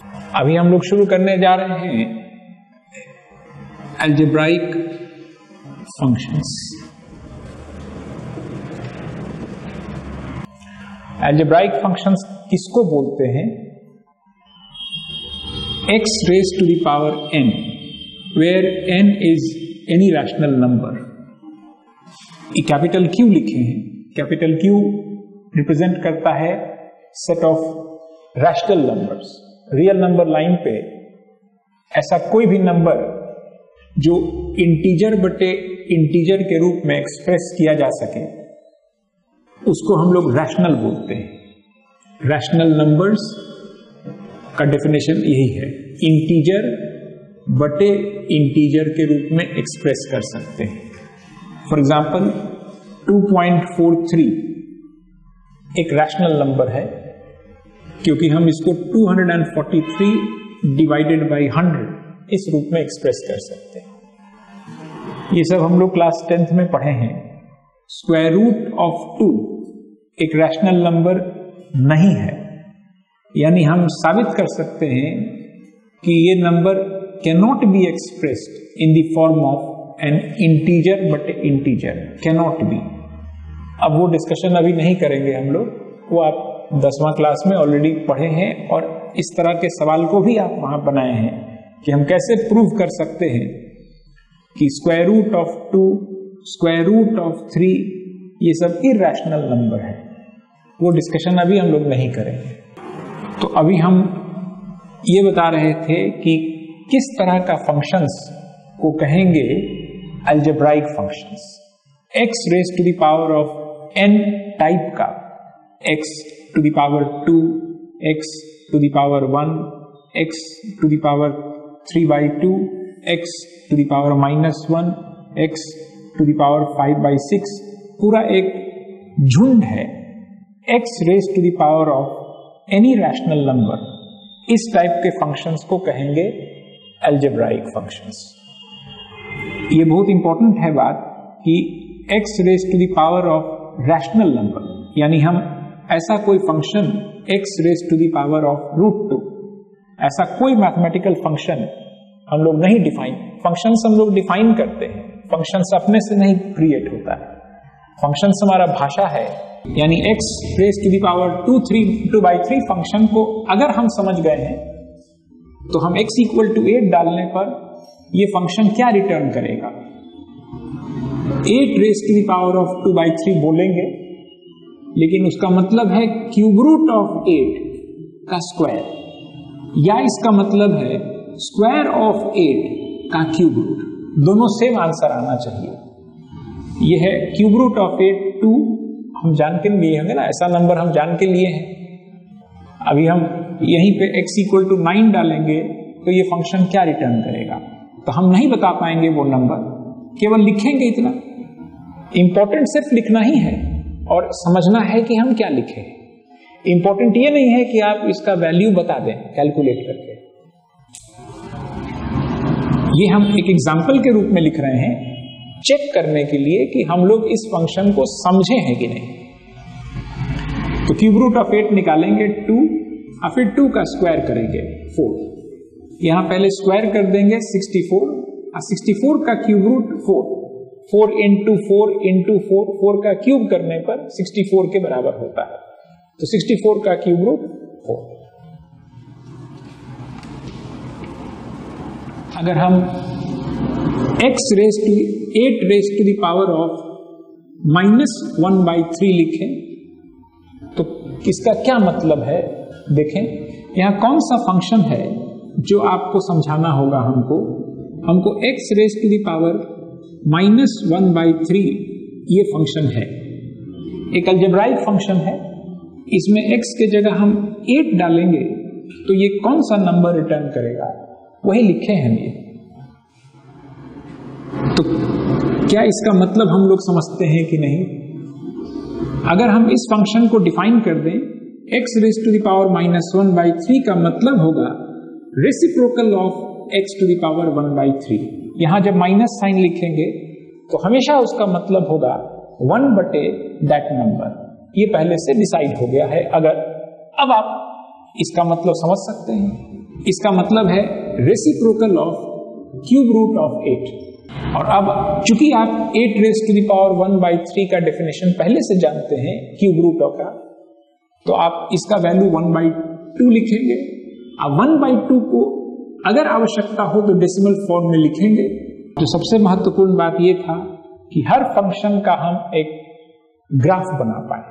अभी हम लोग शुरू करने जा रहे हैं अलजेब्राइक फंक्शंस। अलजेब्राइक फंक्शंस किसको बोलते हैं? x raised to the power n, where n is any rational number। Capital Q लिखे हैं। कैपिटल Q रिप्रेजेंट करता है set of rational numbers. Real number line पे ऐसा कोई भी नंबर जो इंटीजर बटे इंटीजर के रूप में एक्सप्रेस किया जा सके उसको हम लोग रैशनल बोलते हैं। रैशनल नंबर्स का डेफिनेशन यही है, इंटीजर बटे इंटीजर के रूप में एक्सप्रेस कर सकते हैं। फॉर एग्जाम्पल 2.43 एक रैशनल नंबर है क्योंकि हम इसको 243 डिवाइडेड बाई 100 इस रूप में एक्सप्रेस कर सकते हैं। ये सब हम लोग क्लास 10th में पढ़े हैं। स्क्वायर रूट ऑफ 2 एक रैशनल नंबर नहीं है, यानी हम साबित कर सकते हैं कि ये number cannot be expressed in the form of an integer but integer, cannot be. अब वो डिस्कशन अभी नहीं करेंगे हम लोग, वो आप 10वां क्लास में ऑलरेडी पढ़े हैं और इस तरह के सवाल को भी आप वहां बनाए हैं कि हम कैसे प्रूव कर सकते हैं कि square root of 2, square root of 3 ये सब इरैशनल नंबर है। वो डिस्कशन अभी हम लोग नहीं करेंगे। तो अभी हम ये बता रहे थे कि किस तरह का फंक्शंस को कहेंगे algebraic functions. x raise to the power of n type का, x to the power 2, x to the power 1, x to the power 3/2, x to the power -1, x to the power 5/6 पूरा एक झुंड है। x raise to the power of any rational number, इस type के functions को कहेंगे algebraic functions. ये बहुत इंपॉर्टेंट है बात कि x raise to the power of rational number, यानी हम ऐसा कोई function x raise to the power of √2, ऐसा कोई मैथमेटिकल फंक्शन हम लोग नहीं डिफाइन। फंक्शंस हम लोग डिफाइन करते हैं, फंक्शंस अपने से नहीं क्रिएट होता है। फंक्शंस हमारा भाषा है, यानी x raise to the power 2/3 function को अगर हम समझ गए हैं तो हम x इक्वल टू 8 डालने पर ये फंक्शन क्या रिटर्न करेगा। 8 raise to the power of 2/3 बोलेंगे, लेकिन उसका मतलब है क्यूब रूट ऑफ 8 का स्क्वायर, या इसका मतलब है स्क्वायर ऑफ 8 का क्यूब रूट। दोनों सेम आंसर आना चाहिए। यह है क्यूब रूट ऑफ 8 2 हम जान के लिए होंगे ना, ऐसा नंबर हम जान के लिए हैं। अभी हम यहीं पे x इक्वल टू 9 डालेंगे तो ये फंक्शन क्या रिटर्न करेगा, तो हम नहीं बता पाएंगे वो नंबर, केवल लिखेंगे इतना। इंपॉर्टेंट सिर्फ लिखना ही है और समझना है कि हम क्या लिखे। इंपॉर्टेंट ये नहीं है कि आप इसका वैल्यू बता दें कैलकुलेट करके। ये हम एक एग्जाम्पल के रूप में लिख रहे हैं, चेक करने के लिए कि हम लोग इस फंक्शन को समझे हैं कि नहीं। तो क्यूब रूट ऑफ 8 निकालेंगे 2 और फिर 2 का स्क्वायर करेंगे 4। यहां पहले स्क्वायर कर देंगे 64 और 64 का क्यूब रूट 4 इंटू 4 का क्यूब करने पर 64 के बराबर होता है। तो 64 का क्यूब रूट 4। अगर हम x raise to 8 raise to the power of -1/3 लिखें तो इसका क्या मतलब है देखें। यहां कौन सा फंक्शन है जो आपको समझाना होगा। हमको x raise to the power -1/3 ये फंक्शन है, एक अलजेब्राइक फंक्शन है। इसमें x के जगह हम 8 डालेंगे तो ये कौन सा नंबर रिटर्न करेगा, वही लिखे हैं ये। तो क्या इसका मतलब हम लोग समझते हैं कि नहीं? अगर हम इस फंक्शन को डिफाइन कर दें, x raise to the power -1/3 का मतलब होगा reciprocal of x to the power 1/3। यहां जब माइनस साइन लिखेंगे तो हमेशा उसका मतलब होगा 1 बटे दैट नंबर। ये पहले से डिसाइड हो गया है। अगर अब आप इसका मतलब समझ सकते हैं। इसका मतलब है reciprocal of cube root of 8। और अब चूंकि आप 8 रेज़ टू द पावर 1/3 का डेफिनेशन पहले से जानते हैं क्यूब रूट का, तो आप इसका वैल्यू 1/2 लिखेंगे। अब 1/2 को अगर आवश्यकता हो तो डेसिमल फॉर्म में लिखेंगे। जो सबसे महत्वपूर्ण बात यह था कि हर फंक्शन का हम एक ग्राफ बना पाए।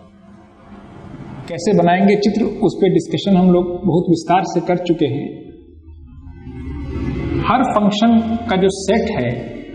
कैसे बनाएंगे चित्र, उस पर डिस्कशन हम लोग बहुत विस्तार से कर चुके हैं। हर फंक्शन का जो सेट है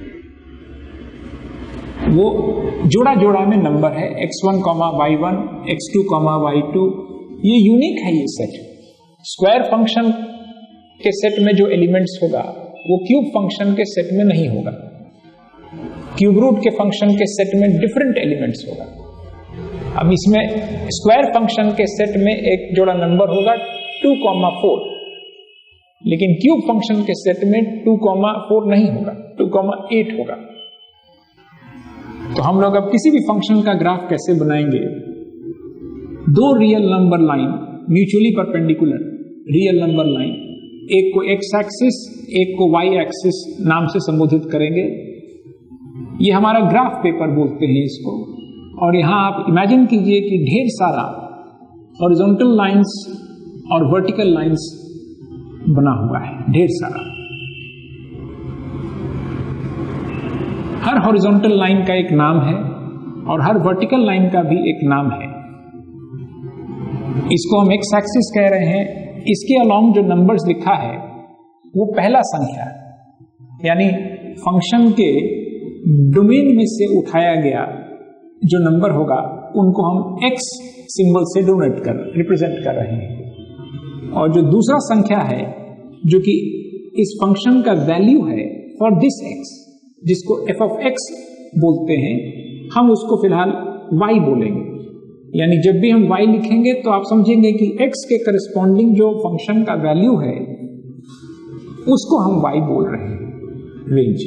वो जोड़ा जोड़ा में नंबर है, x1, y1, x2, y2। ये यूनिक है ये सेट। स्क्वायर फंक्शन के सेट में जो एलिमेंट्स होगा वो क्यूब फंक्शन के सेट में नहीं होगा। क्यूब रूट के फंक्शन के सेट में डिफरेंट एलिमेंट्स होगा। अब इसमें स्क्वायर फंक्शन के सेट में एक जोड़ा नंबर होगा 2, 4, लेकिन क्यूब फंक्शन के सेट में 2, 4 नहीं होगा, 2, 8 होगा। तो हम लोग अब किसी भी फंक्शन का ग्राफ कैसे बनाएंगे? दो real number line mutually perpendicular real number line, एक को एक्स एक्सिस एक को वाई एक्सिस नाम से संबोधित करेंगे। ये हमारा ग्राफ पेपर बोलते हैं इसको। और यहां आप इमेजिन कीजिए कि ढेर सारा हॉरिजॉन्टल लाइंस और वर्टिकल लाइंस बना हुआ है, ढेर सारा। हर हॉरिजॉन्टल लाइन का एक नाम है और हर वर्टिकल लाइन का भी एक नाम है। इसको हम एक्स एक्सिस कह रहे हैं। इसके अलोंग जो नंबर्स लिखा है वो पहला संख्या, यानी फंक्शन के डोमेन में से उठाया गया जो नंबर होगा उनको हम एक्स सिंबल से रिप्रेजेंट कर रहे हैं। और जो दूसरा संख्या है जो कि इस फंक्शन का वैल्यू है फॉर दिस एक्स, जिसको एफ ऑफ एक्स बोलते हैं, हम उसको फिलहाल वाई बोलेंगे। यानी जब भी हम y लिखेंगे तो आप समझेंगे कि x के करस्पॉन्डिंग जो फंक्शन का वैल्यू है उसको हम y बोल रहे हैं, रेंज।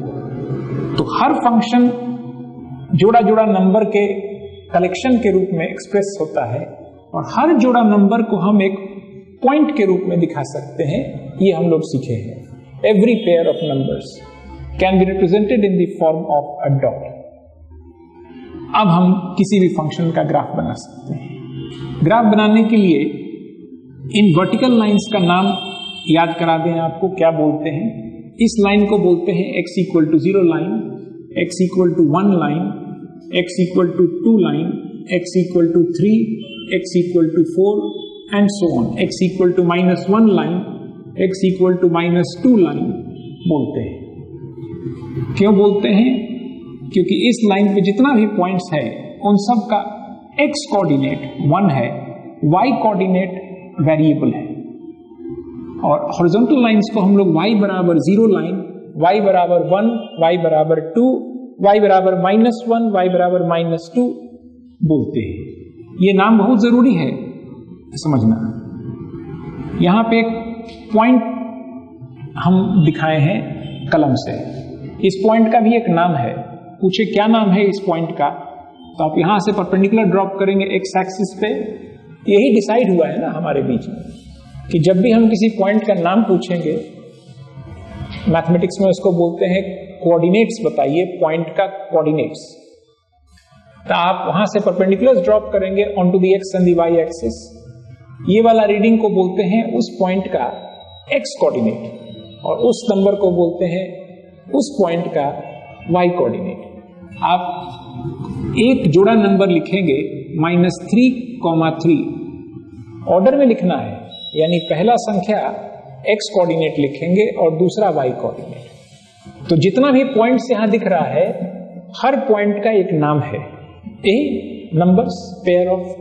तो हर फंक्शन जोड़ा जोड़ा नंबर के कलेक्शन के रूप में एक्सप्रेस होता है और हर जोड़ा नंबर को हम एक पॉइंट के रूप में दिखा सकते हैं। ये हम लोग सीखे हैं। Every pair of numbers can be represented in the form of a dot. अब हम किसी भी फंक्शन का ग्राफ बना सकते हैं। ग्राफ बनाने के लिए इन वर्टिकल लाइंस का नाम याद करा दें आपको, क्या बोलते हैं। इस लाइन को बोलते हैं x = 0 line, x = 1 line, x = 2 line, x = 3, x = 4 and so on. x = -1 line, x = -2 line बोलते हैं। क्यों बोलते हैं? क्योंकि इस लाइन पे जितना भी पॉइंट्स है उन सब का x कोऑर्डिनेट 1 है, y कोऑर्डिनेट वेरिएबल है। और हॉरिजॉन्टल लाइंस को हम लोग y = 0 line, y = 1, y = 2, y = -1, y = -2 बोलते हैं। ये नाम बहुत जरूरी है समझना। यहां पे एक पॉइंट हम दिखाए हैं कलम से। इस पॉइंट का भी एक नाम है। पूछे क्या नाम है इस पॉइंट का, तो आप यहां से परपेंडिकुलर ड्रॉप करेंगे एक्स एक्सिस पे। यही डिसाइड हुआ है ना हमारे बीच में कि जब भी हम किसी पॉइंट का नाम पूछेंगे, मैथमेटिक्स में उसको बोलते हैं कोऑर्डिनेट्स, बताइए पॉइंट का कोऑर्डिनेट्स। तो आप वहां से परपेंडिकुलर ड्रॉप करेंगे on to the x and the y axis. ये वाला रीडिंग को बोलते हैं उस पॉइंट का एक्स कोऑर्डिनेट और उस नंबर को बोलते हैं उस पॉइंट का वाई कोऑर्डिनेट। आप एक जोड़ा नंबर लिखेंगे -3, ऑर्डर में लिखना है, यानी पहला संख्या x कोऑर्डिनेट लिखेंगे और दूसरा y कोऑर्डिनेट। तो जितना भी पॉइंट्स यहां दिख रहा है हर पॉइंट का एक नाम है। ए नंबर्स पेयर ऑफ,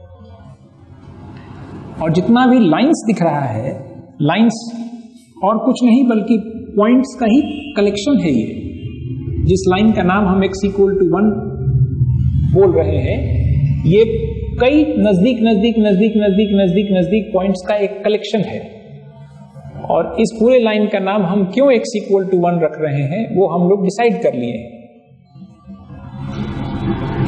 और जितना भी लाइंस दिख रहा है, लाइंस और कुछ नहीं बल्कि पॉइंट्स का ही कलेक्शन है। ये जिस लाइन का नाम हम x = 1 बोल रहे हैं, ये कई नजदीक नजदीक नजदीक नजदीक नजदीक नजदीक पॉइंट्स का एक कलेक्शन है। और इस पूरे लाइन का नाम हम क्यों x = 1 रख रहे हैं वो हम लोग डिसाइड कर लिए हैं।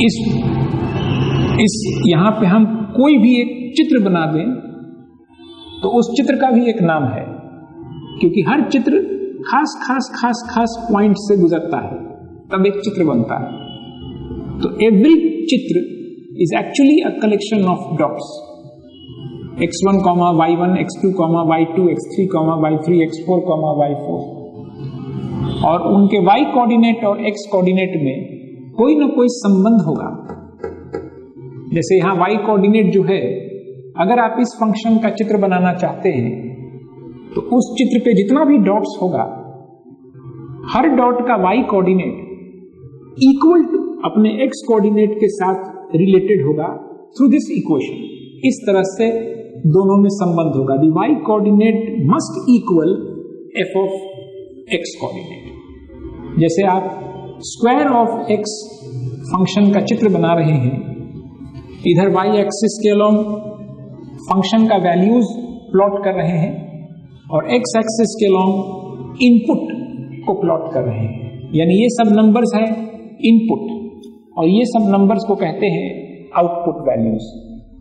इस यहां पे हम कोई भी एक चित्र बना दें तो उस चित्र का भी एक नाम है, क्योंकि हर चित्र खास खास खास खास पॉइंट से गुजरता है, तब एक चित्र बनता है। तो एवरी चित्र is actually a collection of dots, x1, y1, x2, y2, x3, y3, x4, y4, और उनके y कोऑर्डिनेट और x कोऑर्डिनेट में कोई ना कोई संबंध होगा। जैसे यहां y कोऑर्डिनेट जो है, अगर आप इस फंक्शन का चित्र बनाना चाहते हैं तो उस चित्र पे जितना भी डॉट्स होगा, हर डॉट का y कोऑर्डिनेट इक्वल टू अपने x कोऑर्डिनेट के साथ रिलेटेड होगा थ्रू दिस इक्वेशन। इस तरह से दोनों में संबंध होगा। The y coordinate must equal f of x coordinate. जैसे आप स्क्वायर ऑफ x फंक्शन का चित्र बना रहे हैं, इधर y एक्सिस के अलोंग फंक्शन का वैल्यूज प्लॉट कर रहे हैं और x एक्सिस के अलोंग इनपुट को प्लॉट कर रहे हैं, यानी ये सब नंबर्स है इनपुट और ये सब नंबर्स को कहते हैं आउटपुट वैल्यूज।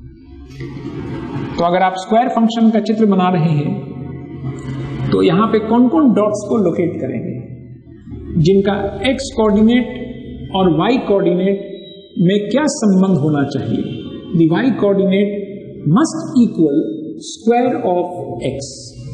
तो अगर आप स्क्वायर फंक्शन का चित्र बना रहे हैं तो यहां पे कौन कौन डॉट्स को लोकेट करेंगे, जिनका x कोऑर्डिनेट और y कोऑर्डिनेट में क्या संबंध होना चाहिए। The y coordinate must equal square of x,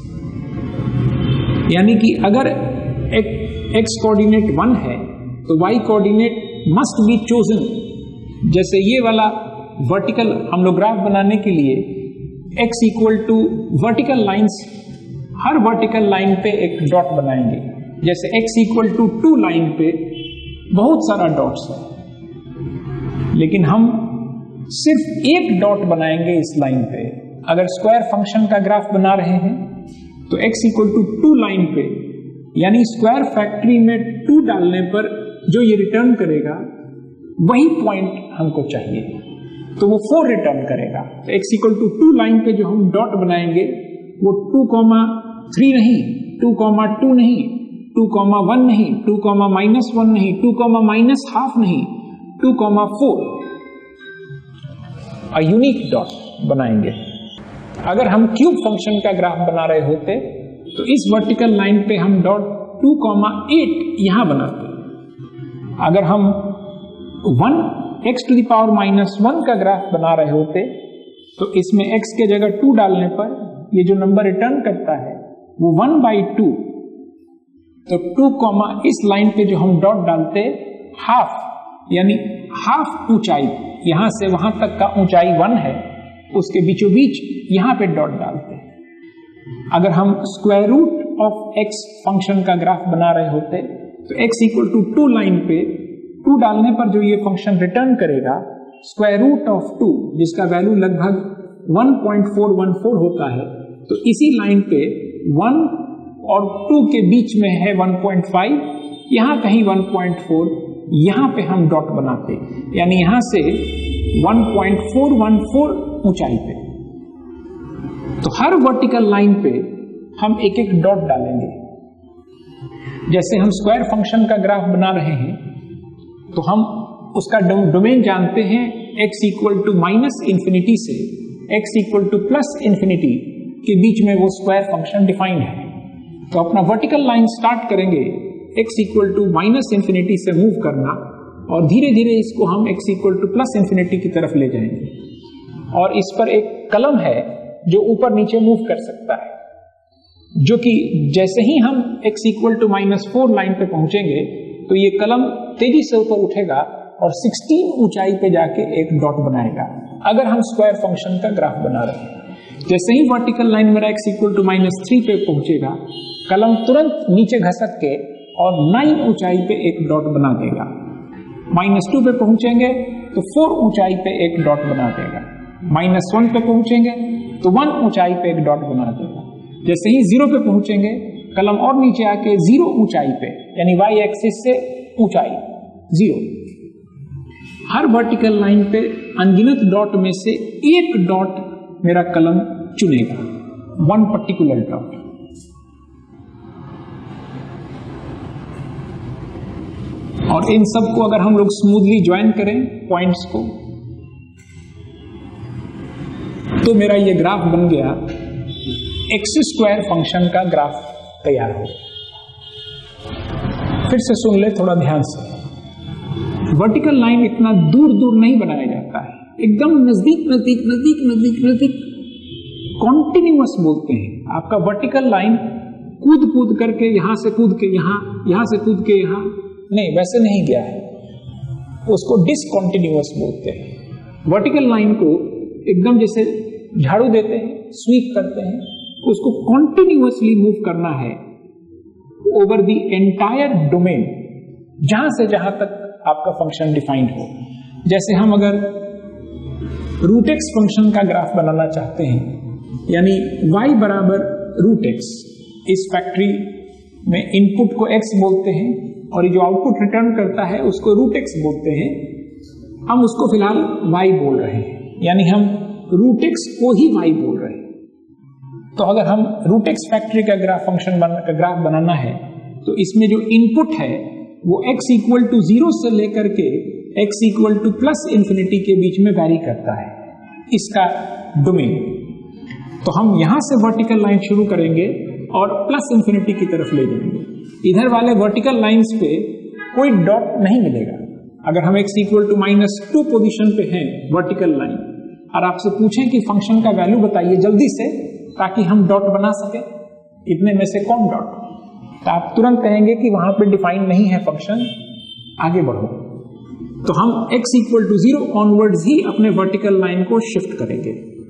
यानी कि अगर x कोऑर्डिनेट 1 है तो y coordinate must be chosen. जैसे ये वाला वर्टिकल हम लोग ग्राफ बनाने के लिए x equal to vertical lines, हर वर्टिकल लाइन पे एक डॉट बनाएंगे। जैसे x इक्वल टू 2 लाइन पे बहुत सारा डॉट्स है, लेकिन हम सिर्फ एक डॉट बनाएंगे इस लाइन पे। अगर स्क्वायर फंक्शन का ग्राफ बना रहे हैं तो x इक्वल टू 2 लाइन पे, यानी स्क्वायर फैक्ट्री में 2 डालने पर जो ये रिटर्न करेगा वही पॉइंट हमको चाहिए, तो वो 4 रिटर्न करेगा। तो x इक्वल टू 2 लाइन पे जो हम डॉट बनाएंगे वो 2,3 नहीं, 2,2 नहीं, 2,1 नहीं, 2,-1 नहीं, 2,-½ नहीं, 2,4 यूनिक डॉट बनाएंगे। अगर हम क्यूब फंक्शन का ग्राफ बना रहे होते तो इस वर्टिकल लाइन पे हम डॉट 2,8 यहां बनाते। अगर हम 1x⁻⁻1 का ग्राफ बना रहे होते तो इसमें x के जगह 2 डालने पर ये जो नंबर रिटर्न करता है वो 1/2। तो 2, इस लाइन पे जो हम डॉट डालते हाफ, यानी हाफ ऊंचाई, यहां से वहां तक का ऊंचाई 1 है, उसके बीचों बीच यहां पे डॉट डालते। अगर हम square root of x function का ग्राफ बना रहे होते तो x इक्वल टू 2 लाइन पे 2 डालने पर जो ये फंक्शन रिटर्न करेगा स्क्वायर रूट ऑफ 2, जिसका वैल्यू लगभग 1.414 होता है। तो इसी लाइन पे 1 और 2 के बीच में है 1.5, यहां कहीं 1.4, यहां पे हम डॉट बनाते, यानी यहां से 1.414 ऊंचाई पे। तो हर वर्टिकल लाइन पे हम एक एक डॉट डालेंगे। जैसे हम स्क्वायर फंक्शन का ग्राफ बना रहे हैं तो हम उसका डोमेन जानते हैं, x इक्वल टू -∞ से x इक्वल टू +∞ के बीच में वो स्क्वायर फंक्शन डिफाइंड है। तो अपना वर्टिकल लाइन स्टार्ट करेंगे x इक्वल टू -∞ से मूव करना और धीरे धीरे इसको हम x इक्वल टू +∞ की तरफ ले जाएंगे। और इस पर एक कलम है जो ऊपर नीचे मूव कर सकता है, जो कि जैसे ही हम x इक्वल टू -4 लाइन पे पहुंचेंगे तो ये कलम तेजी से ऊपर उठेगा और 16 ऊंचाई पे जाके एक डॉट बनाएगा। अगर हम स्क्वायर फंक्शन का ग्राफ बना रहे हैं, जैसे ही वर्टिकल लाइन मेरा x इक्वल टू -3 पे पहुंचेगा, कलम तुरंत नीचे घसक के और 9 ऊंचाई पे एक डॉट बना देगा। -2 पे पहुंचेंगे तो 4 ऊंचाई पे एक डॉट बना देगा। -1 पे पहुंचेंगे तो 1 ऊंचाई पे एक डॉट बना देगा। जैसे ही 0 पे पहुंचेंगे, कलम और नीचे आके 0 ऊंचाई पे, यानी y एक्सिस से ऊंचाई 0। हर वर्टिकल लाइन पे अनगिनत डॉट में से एक डॉट मेरा कलम चुनेगा, 1 पर्टिकुलर डॉट। और इन सब को अगर हम लोग स्मूथली ज्वाइन करें पॉइंट्स को, तो मेरा ये ग्राफ बन गया एक्स स्क्वायर फंक्शन का ग्राफ तैयार हो। फिर से सुन ले थोड़ा ध्यान से, वर्टिकल लाइन इतना दूर दूर नहीं बनाया जाता है, एकदम नजदीक नजदीक नजदीक नजदीक नजदीक कॉन्टिन्यूअस बोलते हैं। आपका वर्टिकल लाइन कूद कूद करके यहां से कूद के यहां, यहां से कूद के यहां नहीं, वैसे नहीं गया है, उसको डिसकॉन्टिन्यूअस बोलते हैं। वर्टिकल लाइन को एकदम जैसे झाड़ू देते हैं, स्वीप करते हैं, उसको कॉन्टिन्यूअसली मूव करना है ओवर द एंटायर डोमेन, जहां से जहां तक आपका फंक्शन डिफाइंड हो। जैसे हम अगर रूट एक्स फंक्शन का ग्राफ बनाना चाहते हैं, यानी y बराबर रूट एक्स, इस फैक्ट्री में इनपुट को x बोलते हैं और ये जो आउटपुट रिटर्न करता है उसको रूट एक्स बोलते हैं। हम उसको फिलहाल y बोल रहे हैं, यानी हम रूट एक्स को ही y बोल रहे हैं। तो अगर हम रूट एक्स फैक्ट्री का ग्राफ बनाना है तो इसमें जो इनपुट है वो x इक्वल टू 0 से लेकर के x equal to plus infinity के बीच में वैरी करता है, इसका डोमेन। तो हम यहां से वर्टिकल लाइन शुरू करेंगे और प्लस इंफिनिटी की तरफ ले जाएंगे। इधर वाले वर्टिकल लाइंस पे कोई डॉट नहीं मिलेगा। अगर हम x इक्वल टू -2 पोजिशन पे हैं वर्टिकल लाइन और आपसे पूछें कि फंक्शन का वैल्यू बताइए जल्दी से, ताकि हम डॉट बना सके, इतने में से कौन डॉट, तो आप तुरंत कहेंगे कि वहां पे डिफाइन नहीं है फंक्शन, आगे बढ़ो। तो हम x इक्वल टू 0 ऑनवर्ड्स ही अपने वर्टिकल लाइन को शिफ्ट करेंगे।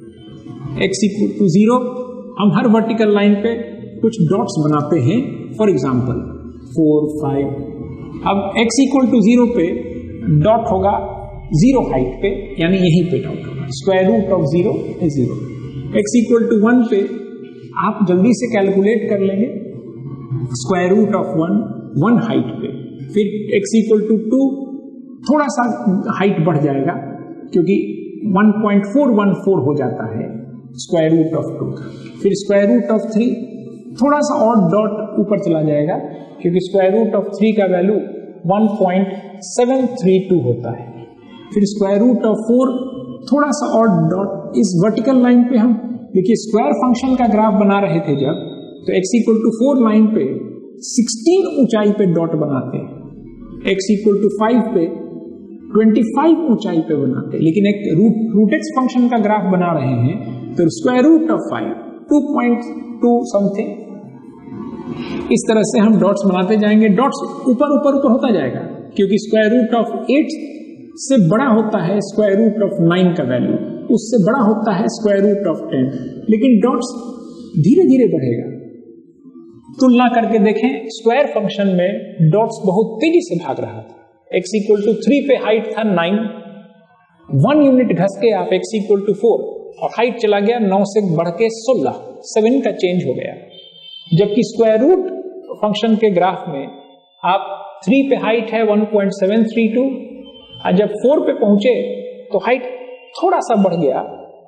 x इक्वल टू 0 हम हर वर्टिकल लाइन पे कुछ डॉट्स बनाते हैं, फॉर एग्जाम्पल 4, 5। अब x इक्वल टू 0 पे डॉट होगा 0 हाइट पे, यानी यहीं पे डॉट होगा, square root of 0 is 0। x equal to 1 पे आप जल्दी से कैलकुलेट कर लेंगे, स्क्वायर रूट ऑफ 1 हाइट पे। फिर x इक्वल टू 2 थोड़ा सा हाइट बढ़ जाएगा क्योंकि 1.414 हो जाता है स्क्वायर रूट ऑफ 2। फिर स्क्वायर रूट ऑफ 3 थोड़ा सा और डॉट ऊपर चला जाएगा क्योंकि स्क्वायर रूट ऑफ 3 का वैल्यू 1.732 होता है। फिर स्क्वायर रूट ऑफ 4 थोड़ा सा और डॉट। इस वर्टिकल लाइन पे हम देखिए स्क्वायर फंक्शन का ग्राफ बना रहे थे जब, तो x इक्वल टू 4 लाइन पे 16 ऊंचाई पे डॉट बनाते हैं, x इक्वल टू 5 पे 25 ऊंचाई पे बनाते हैं। लेकिन एक रूट एक्स फंक्शन का ग्राफ बना रहे हैं तो स्क्वायर रूट ऑफ 5 2.2 समथिंग, इस तरह से हम डॉट्स बनाते जाएंगे। डॉट्स ऊपर ऊपर ऊपर होता जाएगा क्योंकि स्क्वायर रूट ऑफ 8 से बड़ा होता है स्क्वायर रूट ऑफ 9 का वैल्यू, उससे बड़ा होता है स्क्वायर रूट ऑफ 10, लेकिन डॉट्स धीरे धीरे बढ़ेगा। तुलना करके देखें, स्क्वायर फंक्शन में डॉट्स बहुत तेजी से भाग रहा था। x इक्वल टू 3 पे हाइट था 9, 1 यूनिट घस के आप x इक्वल टू 4 और हाइट चला गया 9 से बढ़ के 16, 7 का चेंज हो गया। जबकि स्क्वायर रूट फंक्शन के ग्राफ में आप 3 पे हाइट है 1.732 और जब 4 पे पहुंचे तो हाइट थोड़ा सा बढ़ गया,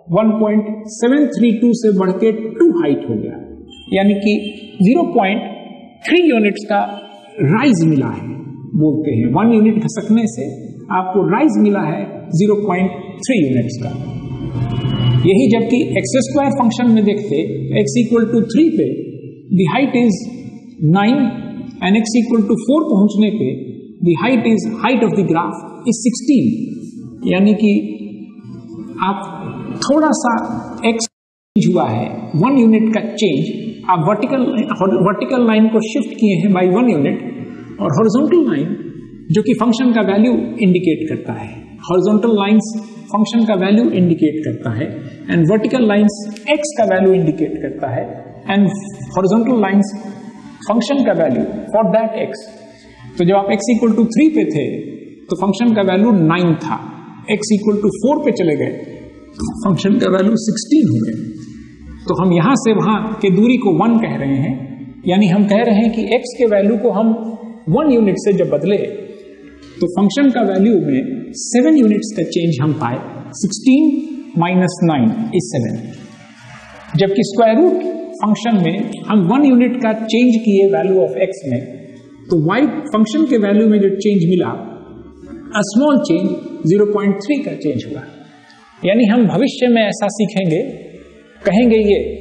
1.732 से बढ़ के 2 हाइट हो गया, यानी कि 0.3 यूनिट्स का राइज मिला है। बोलते हैं 1 यूनिट खसकने से आपको राइज मिला है 0.3 यूनिट्स का। यही जबकि एक्स स्क्वायर फंक्शन में देखते x इक्वल टू 3 पे the height is 9 and x equal to 4 पहुंचने पे the height of the graph is 16, यानी कि आप थोड़ा सा x चेंज हुआ है, 1 यूनिट का चेंज। आप वर्टिकल लाइन को शिफ्ट किए हैं बाय 1 यूनिट और हॉरिजॉन्टल लाइन जो कि फंक्शन का वैल्यू इंडिकेट करता है, हॉरिजॉन्टल लाइंस फंक्शन का वैल्यू इंडिकेट करता है एंड वर्टिकल लाइंस x का वैल्यू इंडिकेट करता है एंड हॉरिजॉन्टल लाइंस फंक्शन का वैल्यू फॉर दैट x। तो जब आप x इक्वल टू 3 पे थे तो फंक्शन का वैल्यू 9 था, x इक्वल टू 4 पे चले गए फंक्शन का वैल्यू 16 हो गए। तो हम यहां से वहां के दूरी को 1 कह रहे हैं, यानी हम कह रहे हैं कि x के वैल्यू को हम 1 यूनिट से जब बदले तो फंक्शन का वैल्यू में 7 यूनिट्स का चेंज हम पाए, 16 माइनस 9 इज 7। जबकि स्क्वायर रूट फंक्शन में हम 1 यूनिट का चेंज किए वैल्यू ऑफ x में, तो y फंक्शन के वैल्यू में जो चेंज मिला, अ स्मॉल चेंज 0.3 का चेंज हुआ। यानी हम भविष्य में ऐसा सीखेंगे, कहेंगे ये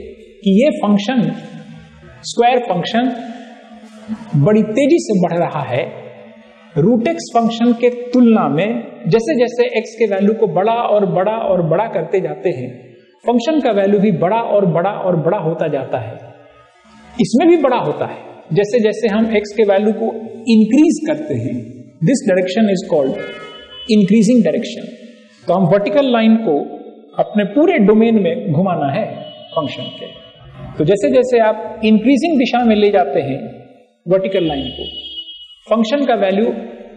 कि ये फंक्शन, स्क्वायर फंक्शन बड़ी तेजी से बढ़ रहा है रूट एक्स फंक्शन के तुलना में। जैसे जैसे एक्स के वैल्यू को बड़ा और बड़ा और बड़ा करते जाते हैं, फंक्शन का वैल्यू भी बड़ा और बड़ा और बड़ा होता जाता है। इसमें भी बड़ा होता है जैसे जैसे हम एक्स के वैल्यू को इंक्रीज करते हैं। This direction is called increasing direction. तो हम वर्टिकल लाइन को अपने पूरे डोमेन में घुमाना है फंक्शन के। तो जैसे जैसे आप इंक्रीजिंग दिशा में ले जाते हैं वर्टिकल लाइन को, फंक्शन का वैल्यू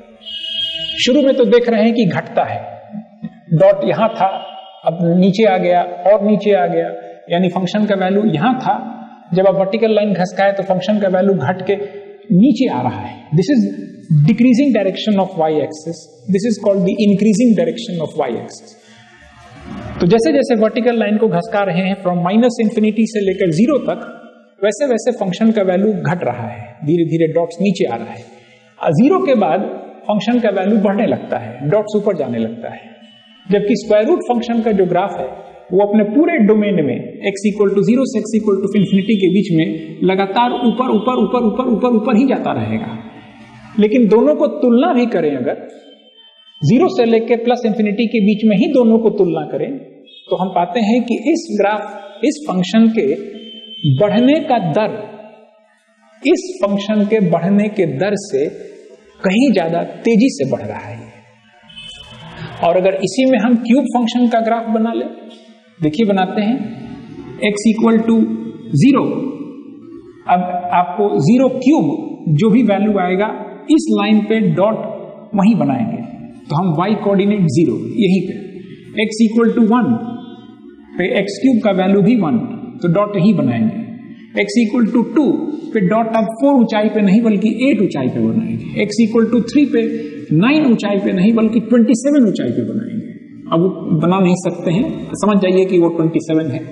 शुरू में तो देख रहे हैं कि घटता है, डॉट यहां था अब नीचे आ गया और नीचे आ गया, यानी फंक्शन का वैल्यू यहां था, जब आप वर्टिकल लाइन घसकाए तो फंक्शन का वैल्यू घट के नीचे आ रहा है। This is decreasing direction of y axis, this is called the increasing direction of y axis. तो जैसे जैसे वर्टिकल लाइन को घसका रहे हैं फ्रॉम माइनस इंफिनिटी से लेकर जीरो तक, वैसे वैसे फंक्शन का वैल्यू घट रहा है, धीरे धीरे डॉट्स नीचे आ रहा है। जीरो के बाद फंक्शन का वैल्यू बढ़ने लगता है, डॉट्स ऊपर जाने लगता है। जबकि स्क्वायर रूट फंक्शन का जो ग्राफ है वो अपने पूरे डोमेन में x इक्वल टू जीरो से x इक्वल टू इन्फिनिटी के बीच में लगातार ऊपर ऊपर ऊपर ऊपर ऊपर ऊपर ही जाता रहेगा। लेकिन दोनों को तुलना भी करें, अगर जीरो से लेकर प्लस इंफिनिटी के बीच में ही दोनों को तुलना करें, तो हम पाते हैं कि इस ग्राफ, इस फंक्शन के बढ़ने का दर इस फंक्शन के बढ़ने के दर से कहीं ज्यादा तेजी से बढ़ रहा है। और अगर इसी में हम क्यूब फंक्शन का ग्राफ बना ले, देखिए बनाते हैं, x इक्वल टू जीरो। अब आपको जीरो क्यूब जो भी वैल्यू आएगा इस लाइन पे डॉट वहीं बनाएंगे, तो हम y कोऑर्डिनेट जीरो यहीं पे, x इक्वल टू वन पे x क्यूब का वैल्यू भी वन, तो डॉट यहीं बनाएंगे। x इक्वल टू टू पे डॉट अब 4 ऊंचाई पे नहीं बल्कि 8 ऊंचाई पे बनाएंगे। x इक्वल टू 3 पे 9 ऊंचाई पे नहीं बल्कि 27 ऊंचाई पे बनाएंगे। अब वो बना नहीं सकते हैं, समझ जाइए कि वो 27 है।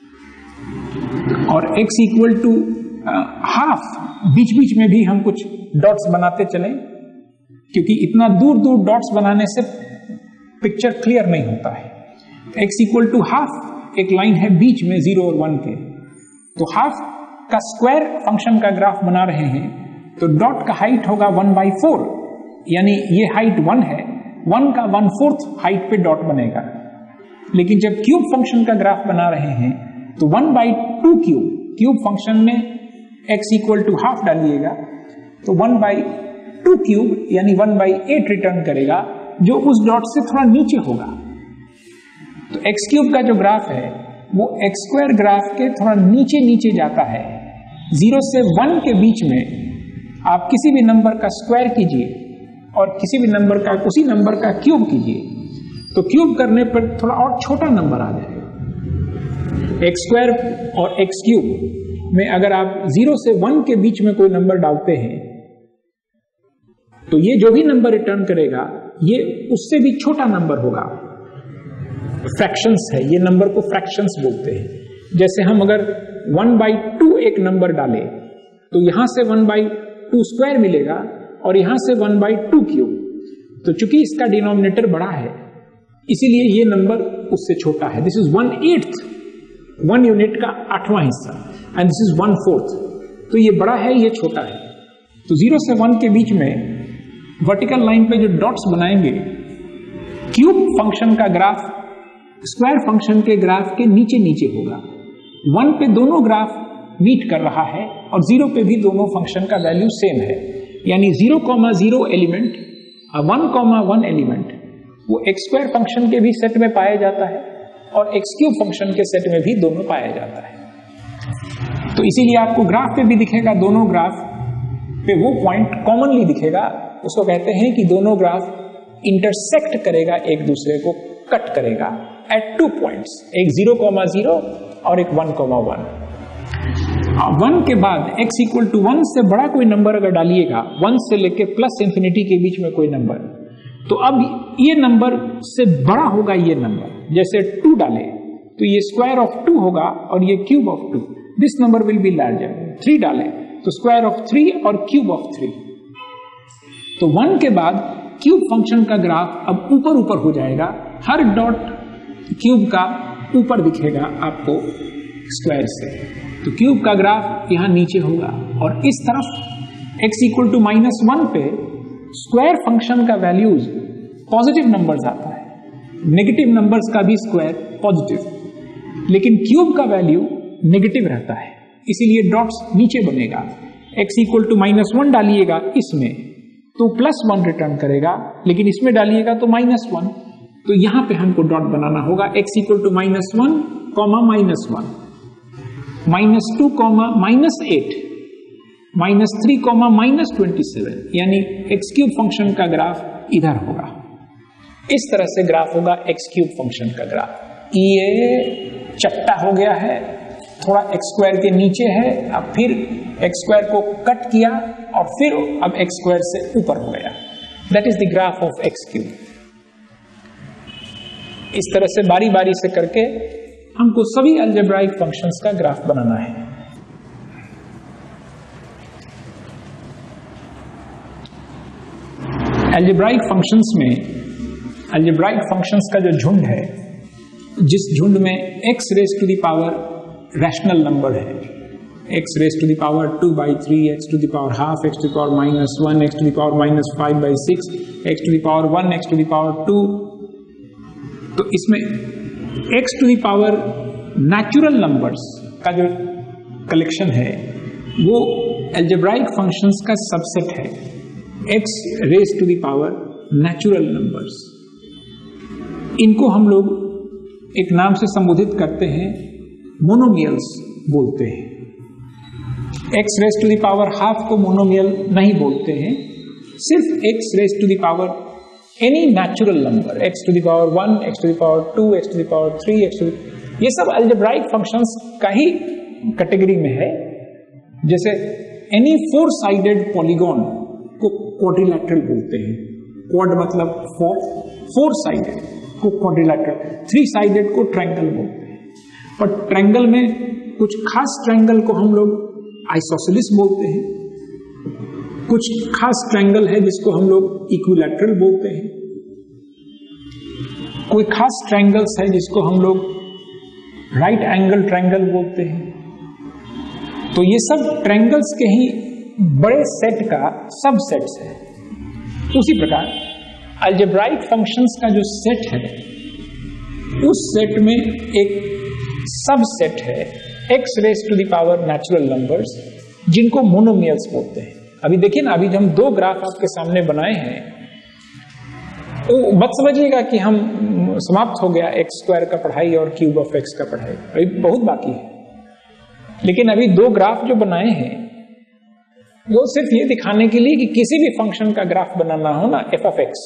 और x इक्वल टू हाफ, बीच बीच में भी हम कुछ डॉट्स बनाते चलें, क्योंकि इतना दूर दूर डॉट्स बनाने से पिक्चर क्लियर नहीं होता है। x इक्वल टू हाफ एक लाइन है बीच में 0 और 1 के, तो हाफ का स्क्वायर फंक्शन का ग्राफ बना रहे हैं, तो डॉट का हाइट होगा 1/4, यानी ये हाइट 1 है, 1 का 1/4 हाइट पे डॉट बनेगा। लेकिन जब क्यूब फंक्शन का ग्राफ बना रहे हैं तो 1/2 क्यूब फंक्शन में x इक्वल टू हाफ डालिएगा तो 1/2 क्यूब यानी 1/8 रिटर्न करेगा, जो उस डॉट से थोड़ा नीचे होगा। तो x क्यूब का जो ग्राफ है वो x स्क्वायर ग्राफ के थोड़ा नीचे नीचे जाता है। 0 से 1 के बीच में आप किसी भी नंबर का स्क्वायर कीजिए और किसी भी नंबर का उसी नंबर का क्यूब कीजिए, तो क्यूब करने पर थोड़ा और छोटा नंबर आ जाएगा। x स्क्वायर और x क्यूब में अगर आप 0 से 1 के बीच में कोई नंबर डालते हैं तो ये जो भी नंबर रिटर्न करेगा ये उससे भी छोटा नंबर होगा। फ्रैक्शंस है, ये नंबर को फ्रैक्शंस बोलते हैं। जैसे हम अगर 1/2 एक नंबर डालें तो यहां से 1/2 स्क्वायर मिलेगा और यहां से 1/2 क्यूब। तो चूंकि इसका डिनोमिनेटर बड़ा है इसीलिए ये नंबर उससे छोटा है। दिस इज 1/8, 1 यूनिट का 8वां हिस्सा, एंड दिस इज 1/4। तो ये बड़ा है, ये छोटा है। तो 0 से 1 के बीच में वर्टिकल लाइन पे जो डॉट्स बनाएंगे, क्यूब फंक्शन का ग्राफ स्क्वायर फंक्शन के ग्राफ के नीचे नीचे होगा। 1 पे दोनों ग्राफ मीट कर रहा है और 0 पे भी दोनों फंक्शन का वैल्यू सेम है, यानी 0,0 एलिमेंट 1,1 एलिमेंट वो x स्क्वायर फंक्शन के भी सेट में पाया जाता है और x क्यूब फंक्शन के सेट में भी दोनों पाया जाता है। तो इसीलिए आपको ग्राफ पे भी दिखेगा, दोनों ग्राफ पे वो पॉइंट कॉमनली दिखेगा, उसको कहते हैं कि दोनों ग्राफ इंटरसेक्ट करेगा, एक दूसरे को कट करेगा एट 2 पॉइंट्स, एक 0,0 और एक 1,1। 1 के बाद x इक्वल टू 1 से बड़ा कोई नंबर अगर डालिएगा, 1 से लेके प्लस इंफिनिटी के बीच में कोई नंबर, तो अब ये नंबर से बड़ा होगा ये नंबर। जैसे 2 डाले तो ये स्क्वायर ऑफ 2 होगा और ये cube of 2, this number will be larger. 3 डाले तो स्क्वायर ऑफ 3 और क्यूब ऑफ 3। तो 1 के बाद क्यूब फंक्शन का ग्राफ अब ऊपर ऊपर हो जाएगा, हर डॉट क्यूब का ऊपर दिखेगा आपको स्क्वायर से। तो क्यूब का ग्राफ यहां नीचे होगा और इस तरफ x इक्वल टू -1 पे स्क्वायर फंक्शन का वैल्यूज पॉजिटिव नंबर्स आता है, नेगेटिव नंबर्स का भी स्क्वायर पॉजिटिव, लेकिन क्यूब का वैल्यू नेगेटिव रहता है, इसीलिए डॉट्स नीचे बनेगा। x इक्वल टू -1 डालिएगा इसमें तो +1 रिटर्न करेगा, लेकिन इसमें डालिएगा तो -1, तो यहां पे हमको डॉट बनाना होगा। x इक्वल टू -1, -1, -2, -8, -3, -27, यानी x क्यूब फंक्शन का ग्राफ इधर होगा। इस तरह से ग्राफ होगा x क्यूब फंक्शन का ग्राफ। ये चट्टा हो गया है, थोड़ा x स्क्वायर के नीचे है, अब फिर x स्क्वायर को कट किया और फिर अब x स्क्वायर से ऊपर हो गया। That is the graph of x cube. इस तरह से बारी बारी से करके हमको सभी अलजेब्राइक फंक्शंस का ग्राफ बनाना है। अलजेब्राइक फंक्शंस में अलजेब्राइक फंक्शंस का जो झुंड है, जिस झुंड में x raise to the power rational number है, x raise to the power 2/3, x to the power half, x to the power -1, x to the power -5/6, x to the power 1, x to the power 2, तो इसमें x to the power natural numbers का जो collection है वो algebraic functions का subset है। x raise to the power natural numbers, इनको हम लोग एक नाम से संबोधित करते हैं, मोनोमियल्स बोलते हैं। x raise to the power half को मोनोमियल नहीं बोलते हैं, सिर्फ x raise to the power any natural number, x to the power 1, x to the power 2, x to the power 3, ये सब अलजेब्राइक फंक्शंस का ही कैटेगरी में है। जैसे एनी 4 साइडेड पॉलीगॉन को क्वाड्रिलैटरल बोलते हैं। क्वाड मतलब 4 साइडेड को क्वाड्रिलैटरल, 3 साइडेड को ट्रायंगल बोलते हैं। पर ट्रायंगल में कुछ खास ट्रायंगल को हम लोग आइसोसेलिस बोलते हैं, कुछ खास ट्रायंगल है जिसको हम लोग इक्विलैटरल बोलते हैं, कोई खास ट्रायंगल्स है जिसको हम लोग राइट एंगल ट्रायंगल बोलते हैं। तो ये सब ट्रायंगल्स के ही बड़े सेट का सबसेट्स है। उसी प्रकार अलजेब्राइक फंक्शंस का जो सेट है, उस सेट में एक सबसेट है x raise to the power natural numbers, जिनको मोनोमियल्स बोलते हैं। अभी देखिए ना, अभी जो हम 2 ग्राफ आपके सामने बनाए हैं, तो मत समझिएगा कि हम समाप्त हो गया x स्क्वायर का पढ़ाई और क्यूब ऑफ x का पढ़ाई, अभी बहुत बाकी है। लेकिन अभी 2 ग्राफ जो बनाए हैं वो सिर्फ ये दिखाने के लिए कि किसी भी फंक्शन का ग्राफ बनाना हो ना f ऑफ x,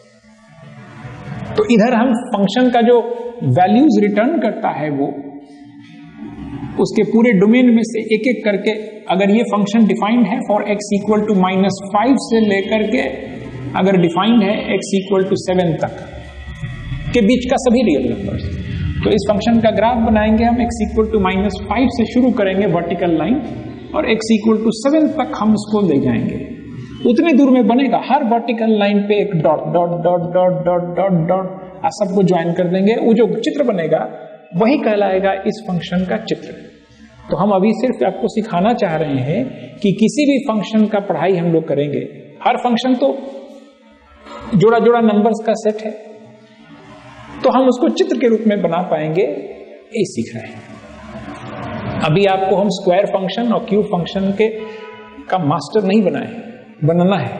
तो इधर हम फंक्शन का जो वैल्यूज रिटर्न करता है वो उसके पूरे डोमेन में से एक एक करके, अगर ये फंक्शन डिफाइंड है फॉर x इक्वल टू -5 से लेकर के अगर डिफाइंड है x इक्वल टू 7 तक के बीच का सभी रियल नंबर्स, तो इस फंक्शन का ग्राफ बनाएंगे हम। x इक्वल टू -5 से शुरू करेंगे वर्टिकल लाइन और x इक्वल टू 7 तक हम उसको ले जाएंगे। उतने दूर में बनेगा, हर वर्टिकल लाइन पे एक dot dot dot dot dot dot dot सबको ज्वाइन कर देंगे। वो जो चित्र बनेगा वही कहलाएगा इस फंक्शन का चित्र। तो हम अभी सिर्फ आपको सिखाना चाह रहे हैं कि किसी भी फंक्शन का पढ़ाई हम लोग करेंगे, हर फंक्शन तो जोड़ा जोड़ा नंबर्स का सेट है, तो हम उसको चित्र के रूप में बना पाएंगे, ये सीख रहे हैं। अभी आपको हम स्क्वायर फंक्शन और क्यूब फंक्शन के का मास्टर नहीं बनाए, बनाना है।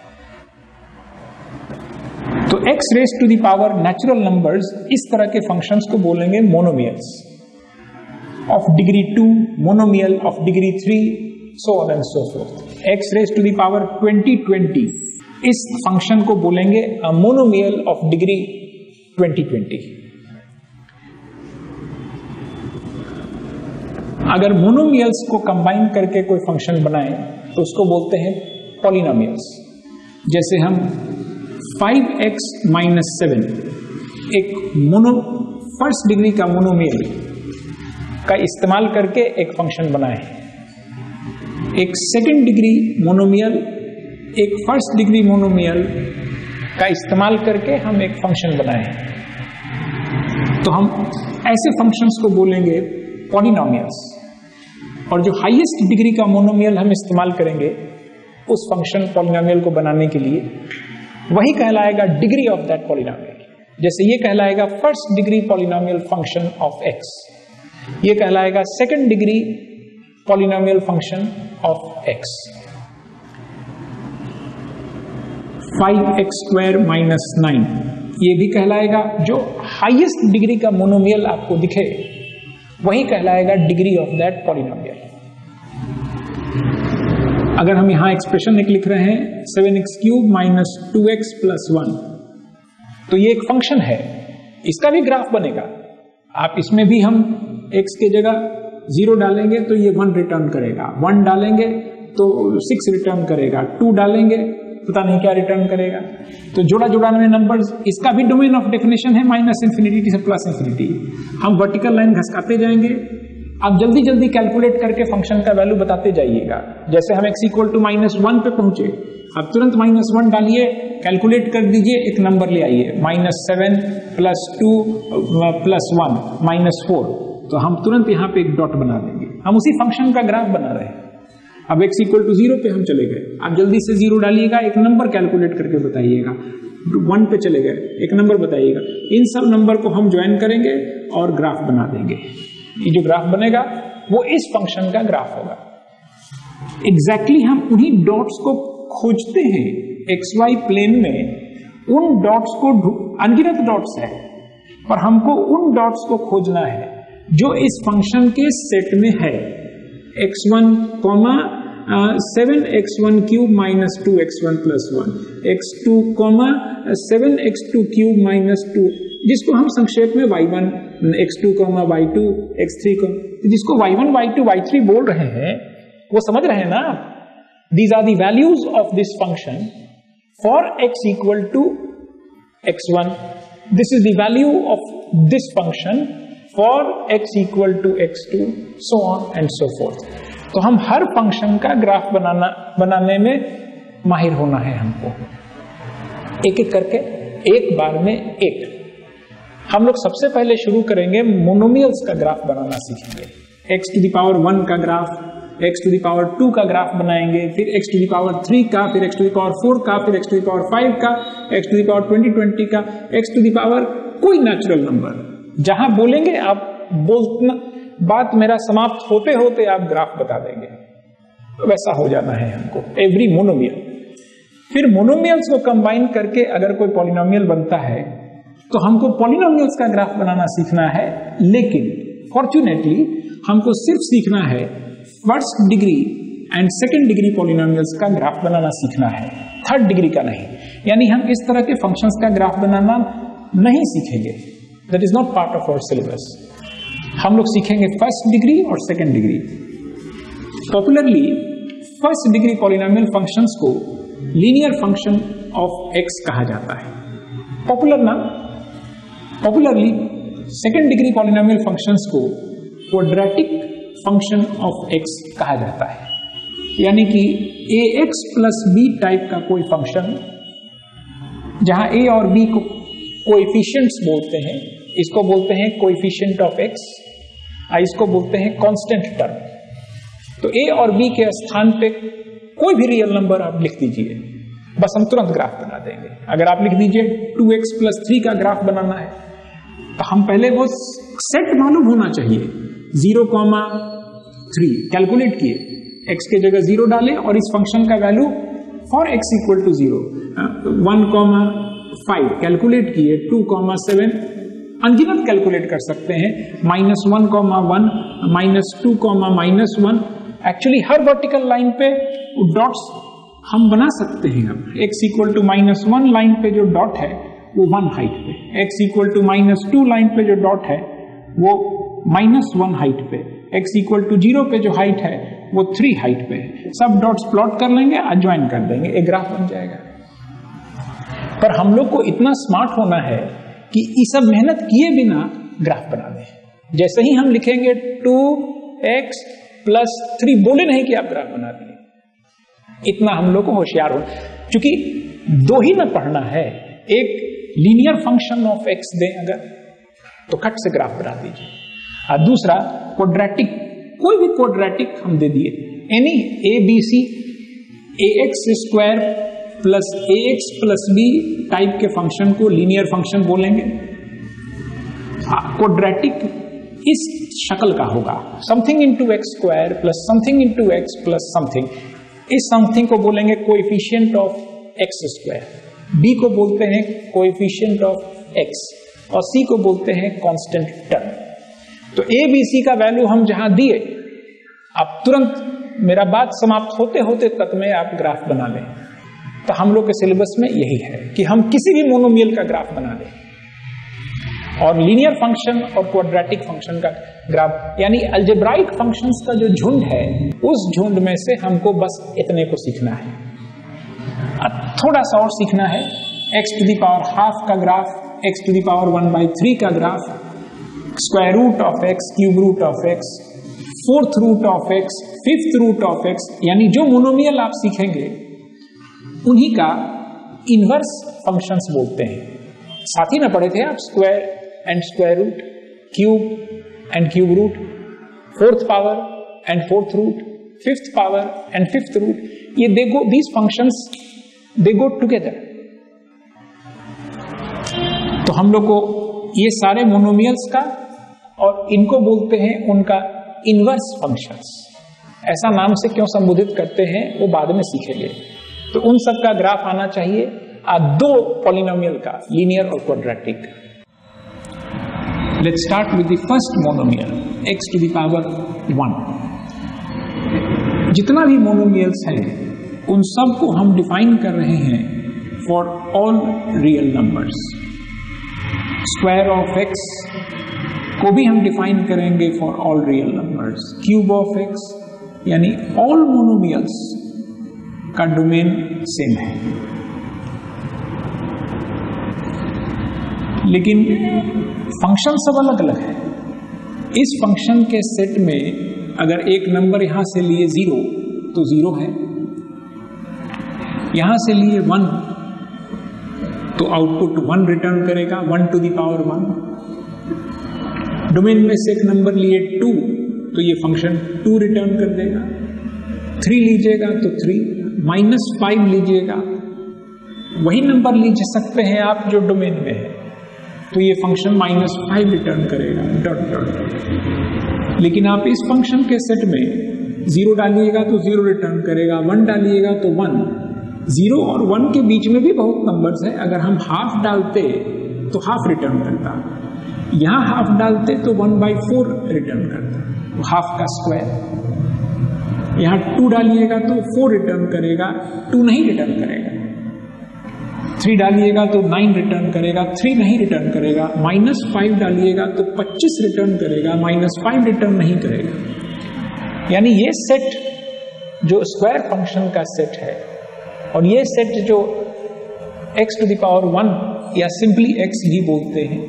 तो x raise to the power natural numbers, इस तरह के फंक्शंस को बोलेंगे monomials of degree 2, monomial of degree 3, so on and so forth. x raise to the power 20, इस फंक्शन को बोलेंगे मोनोमियल ऑफ डिग्री 20। अगर मोनोमियल्स को कंबाइन करके कोई फंक्शन बनाए तो उसको बोलते हैं पॉलिनोमियल्स। जैसे हम 5x - 7 एक फर्स्ट डिग्री का मोनोमियल का इस्तेमाल करके एक फंक्शन बनाए, एक सेकंड डिग्री मोनोमियल एक फर्स्ट डिग्री मोनोमियल का इस्तेमाल करके हम एक फंक्शन बनाए, तो हम ऐसे फंक्शंस को बोलेंगे पॉलिनोमियल्स, और जो हाईएस्ट डिग्री का मोनोमियल हम इस्तेमाल करेंगे उस फंक्शन पॉलिनोमियल को बनाने के लिए, वही कहलाएगा डिग्री ऑफ दैट पॉलिनोमियल। जैसे ये कहलाएगा first degree polynomial function of x, ये कहलाएगा second degree polynomial function of x. 5x² - 9 ये भी कहलाएगा, जो हाईएस्ट डिग्री का मोनोमियल आपको दिखे वही कहलाएगा डिग्री ऑफ दैट पॉलिनोमियल। अगर हम यहां एक्सप्रेशन एक लिख रहे हैं 7x³ - 2x + 1, तो ये एक फंक्शन है, इसका भी ग्राफ बनेगा। आप इसमें भी हम x के जगह 0 डालेंगे तो ये 1 रिटर्न करेगा, 1 डालेंगे तो 6 रिटर्न करेगा, 2 डालेंगे पता नहीं क्या रिटर्न करेगा। तो जोड़ा जोड़ाने में नंबर्स, इसका भी डोमेन ऑफ डेफिनेशन है -∞ से +∞। हम वर्टिकल लाइन घसकाते जाएंगे, आप जल्दी जल्दी कैलकुलेट करके फंक्शन का वैल्यू बताते जाइएगा। जैसे हम x = -1 पे पहुंचे, अब तुरंत -1 डालिए, कैलकुलेट कर दीजिए, एक नंबर ले आइए -7 + 2 + 1 -4, तो हम तुरंत यहाँ पे एक डॉट बना देंगे। हम उसी फंक्शन का ग्राफ बना रहे हैं। अब x = 0 पे हम चले गए, आप जल्दी से 0 डालिएगा, एक नंबर कैलकुलेट करके बताइएगा। 1 पे चले गए, एक नंबर बताइएगा। इन सब नंबर को हम ज्वाइन करेंगे और ग्राफ बना देंगे। ये जो ग्राफ बनेगा वो इस फंक्शन का ग्राफ होगा। एग्जैक्टली हम उन्हीं डॉट्स को खोजते हैं XY प्लेन में, उन डॉट्स को, अनगिनत डॉट्स है, पर हमको उन डॉट्स को खोजना है जो इस फंक्शन के सेट में है। x1, 7x1³ - 2x1 + 1, x2, 7x2³ - 2, जिसको हम संक्षेप में y1, x2, y2, x3, जिसको y1, y2, y3 बोल रहे हैं, वो समझ रहे हैं ना। These are the values of this function for x = x1. This is the value of this function for x = x2, so on and so forth. तो हम हर फंक्शन का ग्राफ बनाने में माहिर होना है हमको, एक एक करके, एक बार में एक। हम लोग सबसे पहले शुरू करेंगे मोनोमियल्स का ग्राफ बनाना सीखेंगे। x⁻1 का ग्राफ, x⁻2 का ग्राफ बनाएंगे, फिर x⁻3 का, फिर x⁻4 का, फिर x⁻5 का, x⁻20 का, कोई नेचुरल नंबर जहां बोलेंगे आप बोलना, बात मेरा समाप्त होते होते आप ग्राफ बता देंगे, तो वैसा हो जाना है हमको एवरी मोनोमियल। फिर मोनोमियल्स को कंबाइन करके अगर कोई पॉलिनोमियल बनता है तो हमको पॉलिनोमियल्स का ग्राफ बनाना सीखना है। लेकिन फॉर्चुनेटली हमको सिर्फ सीखना है first degree and second degree polynomials का ग्राफ बनाना सीखना है, थर्ड डिग्री का नहीं। यानी हम इस तरह के फंक्शंस का ग्राफ बनाना नहीं सीखेंगे, that is not part of our syllabus. हम लोग सीखेंगे फर्स्ट डिग्री और second degree. Popularly first degree polynomial functions को लीनियर फंक्शन ऑफ एक्स कहा जाता है। Popularly second degree polynomial functions को क्वाड्रेटिक फंक्शन ऑफ एक्स कहा जाता है। यानी कि ax + b टाइप का कोई फंक्शन जहां a और b को कोएफिशिएंट्स बोलते हैं, इसको बोलते हैं कोएफिशिएंट ऑफ x, इसको बोलते हैं कांस्टेंट टर्म। तो a और b के स्थान पे कोई भी रियल नंबर आप लिख दीजिए, बस हम तुरंत ग्राफ बना देंगे। अगर आप लिख दीजिए 2x + 3 का ग्राफ बनाना है, तो हम पहले वो सेट मालूम होना चाहिए, 0, 3 कैलकुलेट किए, x के जगह 0 डाले और इस फंक्शन का वैल्यू फॉर x = 0, 1, 5 कैलकुलेट किए, 2, 7 अनगिनत कैलकुलेट कर सकते हैं, -1, -1, -2, -1। एक्चुअली हर वर्टिकल लाइन पे डॉट्स हम बना सकते हैं। अब x = -1 लाइन पे जो डॉट है वो 1 हाइट पे, x = -2 लाइन पे जो डॉट है वो -1 हाइट पे, x = 0 पे जो हाइट है वो 3 हाइट पे है। सब डॉट्स प्लॉट कर लेंगे, ज्वाइन कर देंगे, एक ग्राफ बन जाएगा। पर हम लोग को इतना स्मार्ट होना है कि ये सब मेहनत किए बिना ग्राफ बना दें। जैसे ही हम लिखेंगे 2x + 3, बोले नहीं कि आप ग्राफ बना दिए, इतना हम लोग को होशियार हो। क्योंकि दो ही ना पढ़ना है, एक लीनियर फंक्शन ऑफ x दें अगर, तो खट से ग्राफ बना दीजिए। दूसरा क्वाड्रेटिक, कोई भी क्वाड्रेटिक हम दे दिए, any a b c, a x square plus a x plus b type के फंक्शन को लीनियर फंक्शन बोलेंगे। क्वाड्रेटिक इस शक्ल का होगा, something into x square plus something into x plus something. इस समथिंग को बोलेंगे coefficient of x square, b को बोलते हैं कोएफिशिएंट ऑफ एक्स और सी को बोलते हैं कांस्टेंट टर्म। तो ए बी सी का वैल्यू हम जहां दिए, आप तुरंत मेरा बात समाप्त होते होते तक में आप ग्राफ बना लें। तो हम लोग के सिलेबस में यही है कि हम किसी भी मोनोमियल का ग्राफ बना लें और लीनियर फंक्शन और क्वाड्रेटिक फंक्शन का ग्राफ, यानी अलजेब्राइक फंक्शंस का जो झुंड है, उस झुंड में से हमको बस इतने को सीखना है। अब थोड़ा सा और सीखना है, x to the power half का graph, x to the power 1/3 का graph, square root of x, cube root of x, fourth root of x, fifth root of x, यानी जो मोनोमियल आप सीखेंगे उन्हीं का इनवर्स फंक्शंस बोलते हैं। साथ ही में पढ़े थे आप square and square root, cube and cube root, fourth power and fourth root, fifth power and fifth root. ये these functions they go together. तो हम लोग को ये सारे मोनोमियल्स का और इनको बोलते हैं उनका इनवर्स फंक्शंस। ऐसा नाम से क्यों संबोधित करते हैं वो बाद में सीखेंगे। तो उन सब का ग्राफ आना चाहिए दो पॉलिनोमियल का, लीनियर और quadratic. Let's start with the first monomial, x to the power 1। जितना भी मोनोमियल्स हैं उन सब को हम डिफाइन कर रहे हैं for all real numbers. Square of x को भी हम डिफाइन करेंगे for all real numbers. Cube of x, यानी ऑल मोनोमियल्स का डोमेन सेम है, लेकिन फंक्शन सब अलग अलग है। इस फंक्शन के सेट में अगर एक नंबर यहां से लिए 0 तो 0 है, यहां से लिए 1 तो आउटपुट 1 रिटर्न करेगा, 1 टू द पावर 1। डोमेन में से एक नंबर लिए 2 तो ये फंक्शन 2 रिटर्न कर देगा। 3 लीजिएगा तो 3, -5 लीजिएगा, वही नंबर लीज सकते हैं आप जो डोमेन में है, तो ये फंक्शन -5 रिटर्न करेगा, डॉट डॉट। लेकिन आप इस फंक्शन के सेट में 0 डालिएगा तो 0 रिटर्न करेगा, 1 डालिएगा तो 1। 0 और 1 के बीच में भी बहुत नंबर्स है, अगर हम हाफ डालते तो हाफ रिटर्न करता, यहां हाफ डालते तो 1/4 रिटर्न करता, हाफ का स्क्वायर। यहां 2 डालिएगा तो 4 रिटर्न करेगा, 2 नहीं रिटर्न करेगा। 3 डालिएगा तो 9 रिटर्न करेगा, 3 नहीं रिटर्न करेगा। -5 डालिएगा तो 25 रिटर्न करेगा, -5 रिटर्न नहीं करेगा। यानी ये सेट जो स्क्वायर फंक्शन का सेट है और ये सेट जो x टू द पावर 1 या सिंपली x भी बोलते हैं,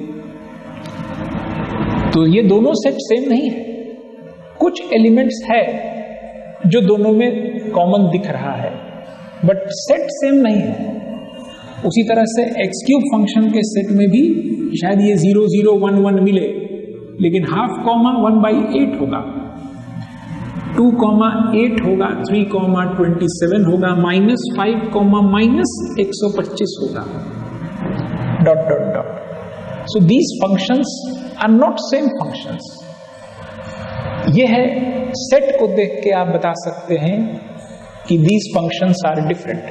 तो ये दोनों सेट सेम नहीं है। कुछ एलिमेंट्स है जो दोनों में कॉमन दिख रहा है, बट सेट सेम नहीं है। उसी तरह से x क्यूब फंक्शन के सेट में भी शायद ये 0 0 1 1 मिले, लेकिन हाफ कॉमा 1/8 होगा, 2 8 होगा, 3 27 होगा, -5 -125 होगा, dot dot dot. So these functions are not same functions. ये है सेट को देख के आप बता सकते हैं कि दीज फंक्शंस आर डिफरेंट।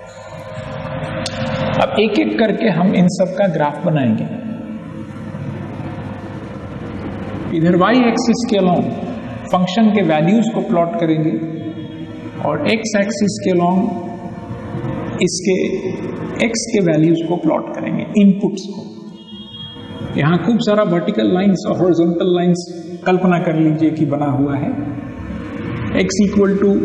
अब एक एक करके हम इन सब का ग्राफ बनाएंगे। इधर y एक्सिस के अलोंग फंक्शन के वैल्यूज को प्लॉट करेंगे और x एक्सिस के अलोंग इसके x के वैल्यूज को प्लॉट करेंगे, इनपुट्स को। यहां खूब सारा वर्टिकल लाइंस और हॉरिजॉन्टल लाइंस कल्पना कर लीजिए कि बना हुआ है। x इक्वल टू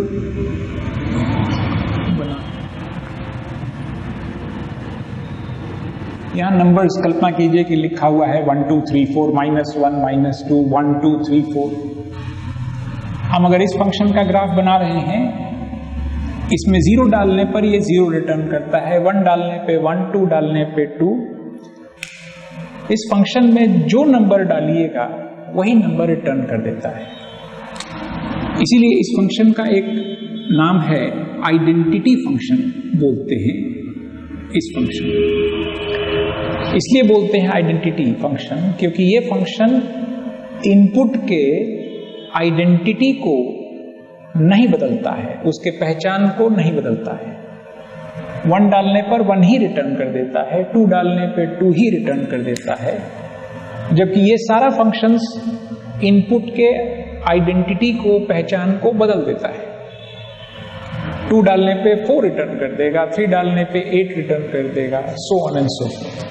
यहां नंबर्स कल्पना कीजिए कि लिखा हुआ है 1 2 3 4 -1 -2 1 2 3 4। हम अगर इस फंक्शन का ग्राफ बना रहे हैं, इसमें 0 डालने पर ये 0 रिटर्न करता है, 1 डालने पे 1, 2 डालने पे 2। इस फंक्शन में जो नंबर डालिएगा वही नंबर रिटर्न कर देता है। इसीलिए इस फंक्शन का एक नाम है आइडेंटिटी फंक्शन बोलते हैं। इस फंक्शन इसलिए बोलते हैं आइडेंटिटी फंक्शन क्योंकि ये फंक्शन इनपुट के आइडेंटिटी को नहीं बदलता है, उसके पहचान को नहीं बदलता है। 1 डालने पर 1 ही रिटर्न कर देता है, 2 डालने पे 2 ही रिटर्न कर देता है, जबकि ये सारा फंक्शंस इनपुट के आइडेंटिटी को, पहचान को बदल देता है। 2 डालने पे 4 रिटर्न कर देगा, 3 डालने पे 8 रिटर्न कर देगा, so on and so forth।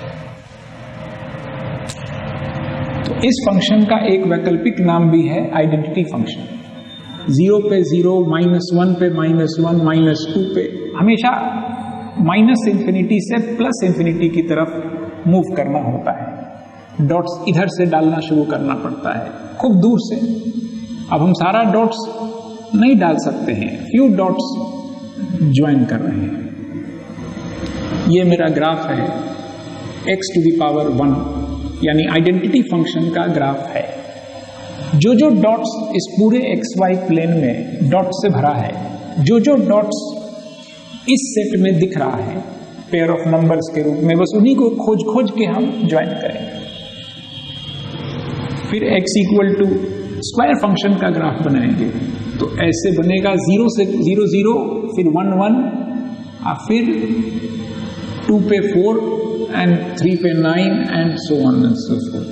तो इस फंक्शन का एक वैकल्पिक नाम भी है आइडेंटिटी फंक्शन। 0 पे 0, -1 पे -1, -2 पे हमेशा -इंफिनिटी से +इंफिनिटी की तरफ मूव करना होता है। डॉट्स इधर से डालना शुरू करना पड़ता है, खूब दूर से। अब हम सारा डॉट्स नहीं डाल सकते हैं, फ्यू डॉट्स ज्वाइन कर रहे हैं। ये मेरा ग्राफ है x⁻1 यानी आइडेंटिटी फंक्शन का ग्राफ है। जो जो डॉट्स इस पूरे xy प्लेन में डॉट से भरा है, जो जो डॉट्स इस सेट में दिख रहा है पेयर ऑफ नंबर्स के रूप में, बस उन्हीं को खोज खोज के हम ज्वाइन करेंगे। फिर x स्क्वायर फंक्शन का ग्राफ बनाएंगे तो ऐसे बनेगा 0 से 0 0, फिर 1 1, फिर 2 पे 4 एंड 3 पे 9 and so on and so forth।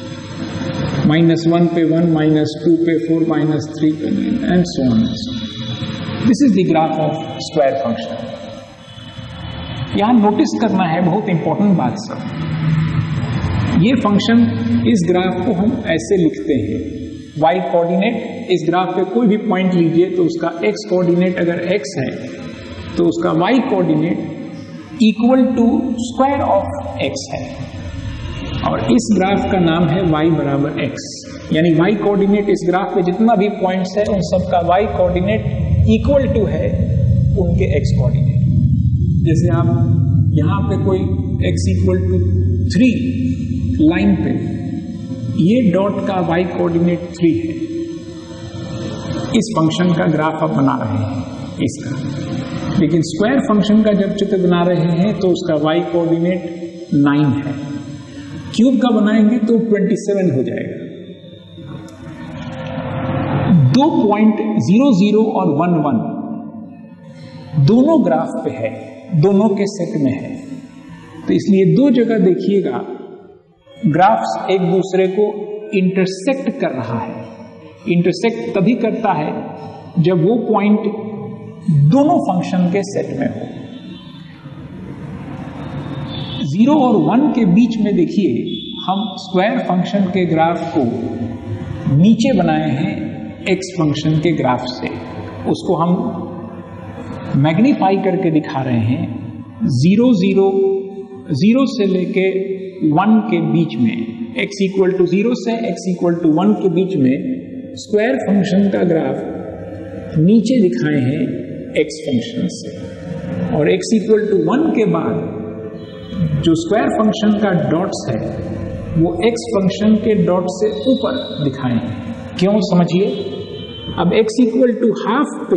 -1 पे 1, -2 पे 4, -3 पे 9 and so on and so forth। This is the graph of square function। यहां नोटिस करना है बहुत इंपॉर्टेंट बात सर। ये फंक्शन, इस ग्राफ को हम ऐसे लिखते हैं, y कोऑर्डिनेट, इस ग्राफ पे कोई भी पॉइंट लीजिए तो उसका x कोऑर्डिनेट अगर x है तो उसका y coordinate equal to square of x है, और इस ग्राफ का नाम है y बराबर x। यानी y कोऑर्डिनेट इस ग्राफ पे जितना भी पॉइंट्स है उन सब का y कोऑर्डिनेट इक्वल टू है उनके x कोऑर्डिनेट। जैसे आप यहाँ पे कोई x इक्वल टू 3 लाइन पे, ये डॉट का y कोऑर्डिनेट 3 है। इस फंक्शन का ग्राफ आप बना रहे हैं इसका, लेकिन स्क्वायर फंक्शन का जब चित्र बना रहे हैं तो उसका y कोऑर्डिनेट 9 है। क्यूब का बनाएंगे तो 27 हो जाएगा। 2 पॉइंट 0 0 और 1 1 दोनों ग्राफ पे है, दोनों के सेट में है, तो इसलिए 2 जगह देखिएगा ग्राफ्स एक दूसरे को इंटरसेक्ट कर रहा है। इंटरसेक्ट तभी करता है जब वो पॉइंट दोनों फंक्शन के सेट में हो। 0 और 1 के बीच में देखिए हम स्क्वायर फंक्शन के ग्राफ को नीचे बनाए हैं x फंक्शन के ग्राफ से। उसको हम मैग्नीफाई करके दिखा रहे हैं। 0 से लेके 1 के बीच में, x इक्वल टू 0 से x इक्वल टू 1 के बीच में स्क्वायर फंक्शन का ग्राफ नीचे दिखाए हैं x फंक्शन से, और x इक्वल टू 1 के बाद जो स्क्वायर फंक्शन का डॉट्स है वो x फंक्शन के डॉट से ऊपर दिखाए हैं। क्यों, समझिए। अब x इक्वल टू हाफ पे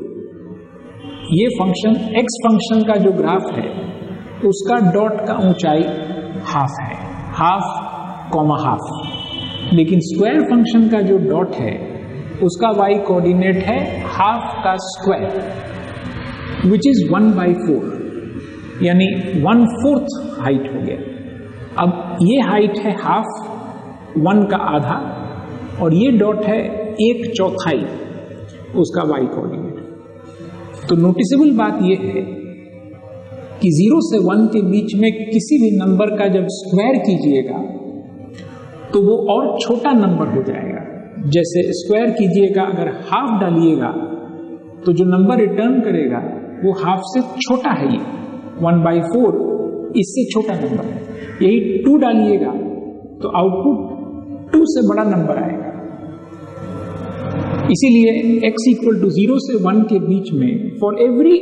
ये फंक्शन x फंक्शन का जो ग्राफ है उसका डॉट का ऊंचाई हाफ है, हाफ कॉमा हाफ। लेकिन स्क्वायर फंक्शन का जो डॉट है उसका y कोऑर्डिनेट है हाफ का स्क्वायर, विच इज 1/4, यानी 1/4 हाइट हो गया। अब ये हाइट है हाफ, 1 का आधा, और ये डॉट है 1/4 उसका y कोऑर्डिनेट। तो नोटिसेबल बात ये है कि 0 से 1 के बीच में किसी भी नंबर का जब स्क्वायर कीजिएगा तो वो और छोटा नंबर हो जाएगा। जैसे स्क्वायर कीजिएगा, अगर हाफ डालिएगा तो जो नंबर रिटर्न करेगा वो हाफ से छोटा है, ये 1/4 इससे छोटा नंबर है। यही 2 डालिएगा तो आउटपुट 2 से बड़ा नंबर आएगा। इसीलिए x इक्वल टू 0 से 1 के बीच में फॉर एवरी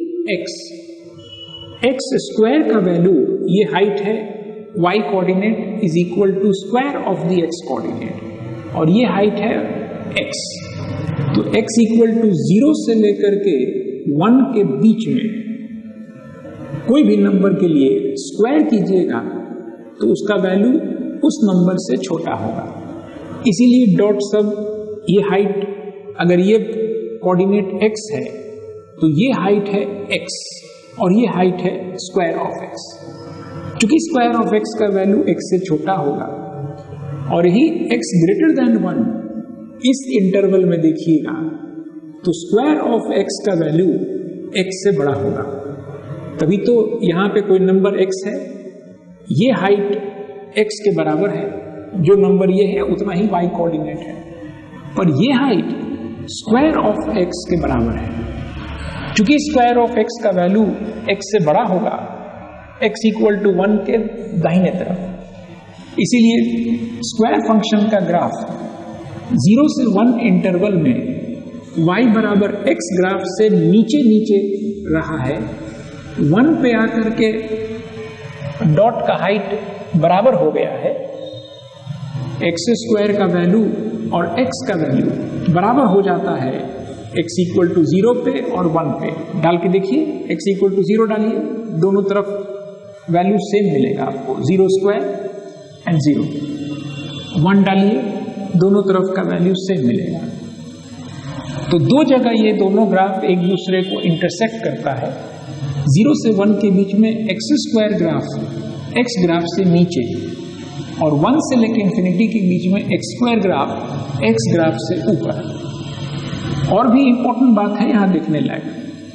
x स्क्वायर का वैल्यू, ये हाइट है, y coordinate is equal to square of the x coordinate. और ये हाइट है x। तो x इक्वल टू 0 से लेकर के 1 के बीच में कोई भी नंबर के लिए स्क्वायर कीजिएगा तो उसका वैल्यू उस नंबर से छोटा होगा। इसीलिए डॉट सब ये हाइट, अगर ये कोऑर्डिनेट x है तो ये हाइट है x और ये हाइट है स्क्वायर ऑफ x। क्योंकि स्क्वायर ऑफ x का वैल्यू x से छोटा होगा और यही x ग्रेटर देन 1 इस इंटरवल में देखिएगा तो स्क्वायर ऑफ x का वैल्यू x से बड़ा होगा। तभी तो यहां पे कोई नंबर x है, ये हाइट x के बराबर है, जो नंबर ये है उतना ही y कोऑर्डिनेट है, पर ये हाइट स्क्वायर ऑफ x के बराबर है। क्योंकि स्क्वायर ऑफ x का वैल्यू x से बड़ा होगा x इक्वल टू 1 के दाहिने तरफ, इसीलिए स्क्वायर फंक्शन का ग्राफ 0 से 1 इंटरवल में y बराबर x ग्राफ से नीचे नीचे रहा है। 1 पे आकर के डॉट का हाइट बराबर हो गया है, x स्क्वायर का वैल्यू और x का वैल्यू बराबर हो जाता है x इक्वल टू 0 पे और 1 पे। डाल के देखिए, x इक्वल टू 0 डालिए, दोनों तरफ वैल्यू सेम मिलेगा आपको, 0 स्क्वायर एंड 0। 1 डालिए, दोनों तरफ का वैल्यू सेम मिलेगा। तो दो जगह ये दोनों ग्राफ एक दूसरे को इंटरसेक्ट करता है। 0 से 1 के बीच में x square graph x graph से नीचे और 1 से लेकर इंफिनिटी के बीच में x square graph x graph से ऊपर। और भी इंपॉर्टेंट बात है यहां देखने लायक,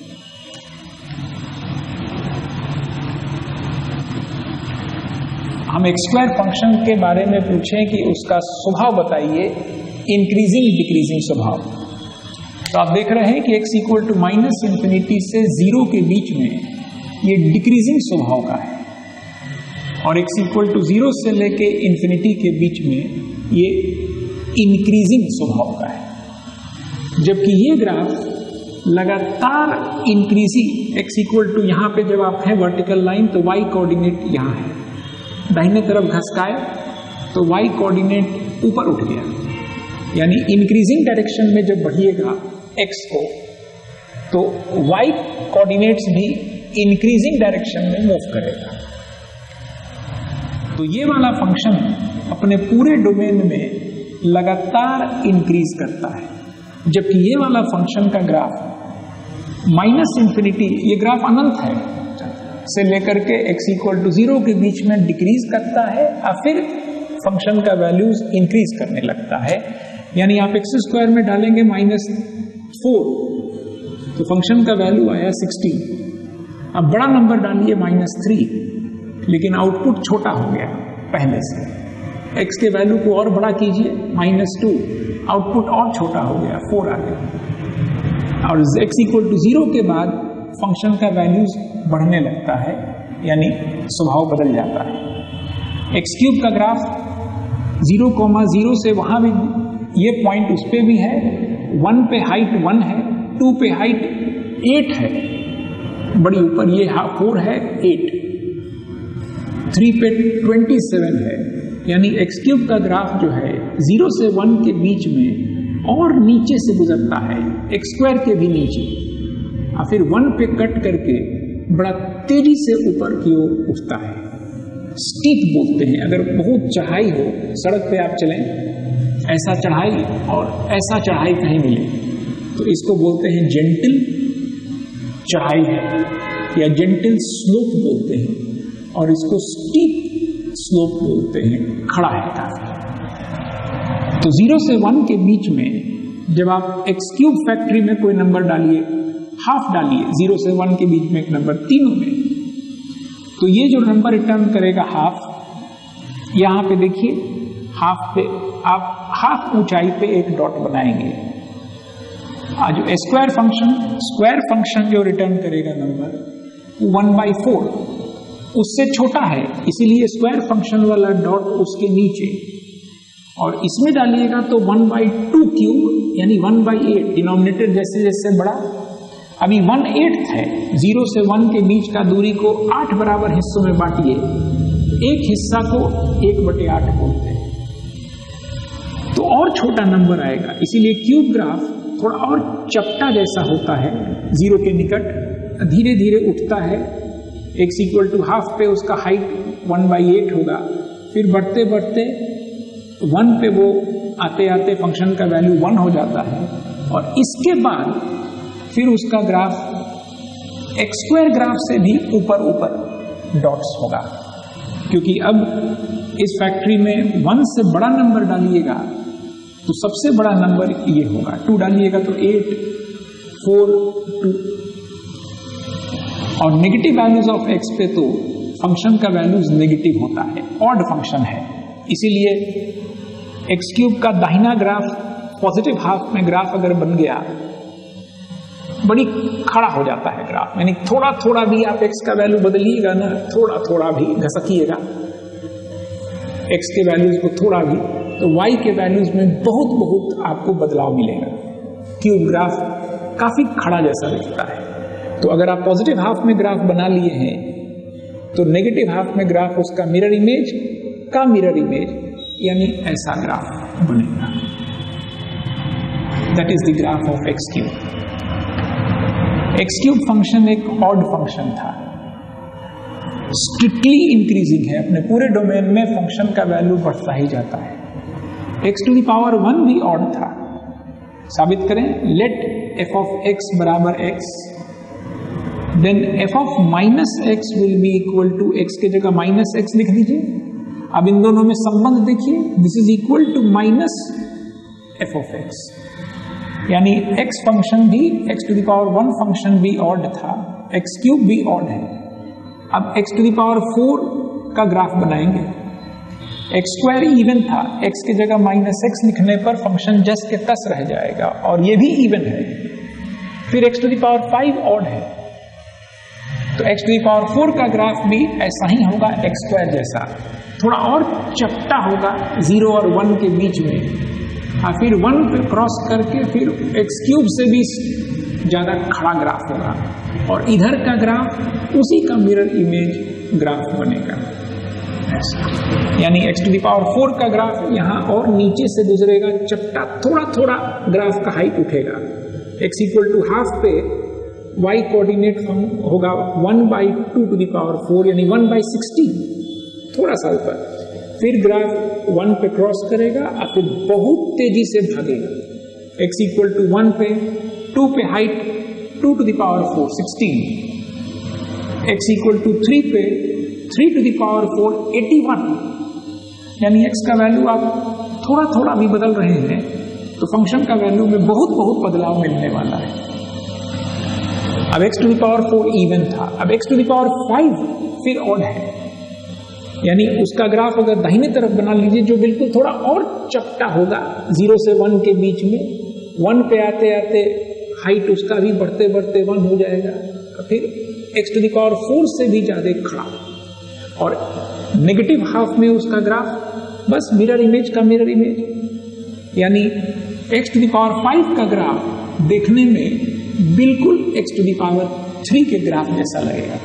हम एक स्क्वायर फंक्शन के बारे में पूछें कि उसका स्वभाव बताइए, इंक्रीजिंग डिक्रीजिंग स्वभाव, तो आप देख रहे हैं कि x equal to minus infinity से 0 के बीच में ये डिक्रीजिंग स्वभाव का है और x इक्वल टू 0 से लेके इंफिनिटी के बीच में ये इंक्रीजिंग स्वभाव का है। जबकि ये ग्राफ लगातार इंक्रीजिंग, x इक्वल टू यहाँ पे जब आप है वर्टिकल लाइन तो y कोऑर्डिनेट यहाँ है, दाहिने तरफ घसकाए तो y कोऑर्डिनेट ऊपर उठ गया, यानी इंक्रीजिंग डायरेक्शन में जब बढ़िएगा x को तो y कोऑर्डिनेट्स भी इंक्रीजिंग डायरेक्शन में मूव करेगा। तो ये वाला फंक्शन अपने पूरे डोमेन में लगातार इंक्रीज करता है, जबकि ये वाला फंक्शन का ग्राफ माइनस इंफिनिटी, ये ग्राफ अनंत है, से लेकर के x इक्वल टू 0 के बीच में डिक्रीज करता है और फिर फंक्शन का वैल्यूज इंक्रीज करने लगता है। यानी आप x स्क्वायर में डालेंगे -4 तो फंक्शन का वैल्यू आया 16। अब बड़ा नंबर डालिए -3, लेकिन आउटपुट छोटा हो गया पहले से। x के वैल्यू को और बड़ा कीजिए -2, आउटपुट और छोटा हो गया, 4 आ गया। और x इक्वल टू 0 के बाद फंक्शन का वैल्यूज बढ़ने लगता है, यानी स्वभाव बदल जाता है। x क्यूब का ग्राफ 0,0 से वहां भी ये पॉइंट उस पे भी है, 1 पे हाइट 1 है, 2 पे हाइट 8 है, बड़ी ऊपर ये 4 है 8, 3 पे 27 है, यानी x क्यूब का ग्राफ जो है 0 से 1 के बीच में और नीचे से गुजरता है, x स्क्वायर के भी नीचे, और फिर 1 पे कट करके बड़ा तेजी से ऊपर की ओर उठता है। स्टीप बोलते हैं, अगर बहुत चढ़ाई हो, सड़क पे आप चलें, ऐसा चढ़ाई और ऐसा चढ़ाई कहीं मिले तो इसको बोलते हैं जेंटल चढ़ाई है, या जेंटल स्लोप बोलते हैं, और इसको स्टीप स्लोप बोलते हैं, खड़ा है काफी। तो 0 से 1 के बीच में जब आप x क्यूब फैक्ट्री में कोई नंबर डालिए, हाफ डालिए 0 से 1 के बीच में एक नंबर तीनों में, तो ये जो नंबर रिटर्न करेगा हाफ, यहां पे देखिए हाफ पे आप हाफ ऊंचाई पे एक डॉट बनाएंगे। आज जो स्क्वायर फंक्शन जो रिटर्न करेगा नंबर 1/4 उससे छोटा है, इसीलिए स्क्वायर फंक्शन वाला डॉट उसके नीचे, और इसमें डालिएगा तो 1/2 क्यूब यानी 1/8, डिनोमिनेटर जैसे जैसे बड़ा, अभी 1/8 है, 0 से 1 के बीच का दूरी को 8 बराबर हिस्सों में बांटिए, एक हिस्सा को 1/8 बोलते हैं। तो और छोटा नंबर आएगा, इसीलिए क्यूब ग्राफ थोड़ा और चपटा जैसा होता है, जीरो के निकट धीरे धीरे उठता है। x इक्वल टू हाफ पे उसका हाइट 1/8 होगा, फिर बढ़ते बढ़ते 1 पे वो आते आते फंक्शन का वैल्यू 1 हो जाता है, और इसके बाद फिर उसका ग्राफ एक्स स्क्वायर ग्राफ से भी ऊपर ऊपर डॉट्स होगा, क्योंकि अब इस फैक्ट्री में 1 से बड़ा नंबर डालिएगा तो सबसे बड़ा नंबर ये होगा, 2 डालिएगा तो 8, 4, 2, और नेगेटिव वैल्यूज ऑफ x पे तो फंक्शन का वैल्यूज नेगेटिव होता है, ऑड फंक्शन है, इसीलिए एक्स क्यूब का दाहिना ग्राफ पॉजिटिव हाफ में ग्राफ अगर बन गया, बड़ी खड़ा हो जाता है ग्राफ, यानी थोड़ा थोड़ा भी आप x का वैल्यू बदलिएगा ना, थोड़ा थोड़ा भी घसकिएगा x के वैल्यूज को थोड़ा भी, तो y के वैल्यूज में बहुत बहुत आपको बदलाव मिलेगा। क्यूब ग्राफ काफी खड़ा जैसा दिखता है। तो अगर आप पॉजिटिव हाफ में ग्राफ बना लिए हैं तो नेगेटिव हाफ में ग्राफ उसका मिरर इमेज का मिरर इमेज, यानी ऐसा ग्राफ बनेगा। That is the graph of x cube. X cube function एक ऑड फंक्शन था, स्ट्रिक्टली इंक्रीजिंग है, अपने पूरे डोमेन में फंक्शन का वैल्यू बढ़ता ही जाता है। x टू द पावर 1 भी ऑड था। साबित करें, लेट f ऑफ x बराबर x, then f of minus x will be equal to x के जगह माइनस x लिख दीजिए। अब इन दोनों में संबंध देखिए, this is equal to minus f of x, यानी x फंक्शन भी, x to the power 1 function भी ऑड था, x क्यूब भी ऑड है। अब x टू द पावर 4 का ग्राफ बनाएंगे, x स्क्वायर इवन था, x की जगह माइनस x लिखने पर फंक्शन जस के तस रह जाएगा, और ये भी इवन है। फिर x to the power 5 odd है, तो x टू द पावर 4 का ग्राफ भी ऐसा ही होगा, x स्क्वायर जैसा, थोड़ा और चपटा होगा 0 और 1 के बीच में, फिर 1 पे क्रॉस करके फिर x क्यूब से भी ज्यादा खड़ा ग्राफ होगा, और इधर का ग्राफ उसी का मिरर इमेज ग्राफ बनेगा ऐसा, यानी x टू द पावर 4 का ग्राफ यहाँ और नीचे से गुजरेगा, चपटा थोड़ा थोड़ा ग्राफ का हाइट उठेगा। x इक्वल टू हाफ पे y कोऑर्डिनेट होगा 1/2 टू द पावर 4, यानी 1/16, थोड़ा सा ऊपर, फिर ग्राफ 1 पे क्रॉस करेगा और फिर बहुत तेजी से भागेगा। x इक्वल टू 1 पे 2 पे height 2 to the power 4 16, x equal to 3 पे 3 टू द पावर 4 81, यानी x का वैल्यू आप थोड़ा थोड़ा भी बदल रहे हैं तो फंक्शन का वैल्यू में बहुत बहुत बदलाव मिलने वाला है। अब x to the power 4 even था, अब x टू द पावर 5 फिर ऑड है, यानी उसका ग्राफ अगर दाहिने तरफ बना लीजिए जो बिल्कुल थोड़ा और चपटा होगा 0 से 1 के बीच में, 1 पे आते आते हाइट उसका भी बढ़ते बढ़ते 1 हो जाएगा, फिर x टू द पावर 4 से भी ज्यादा खड़ा, और नेगेटिव हाफ में उसका ग्राफ बस मिरर इमेज का मिरर इमेज, यानी x टू द पावर 5 का ग्राफ देखने में बिल्कुल x टू द पावर 3 के ग्राफ जैसा लगेगा।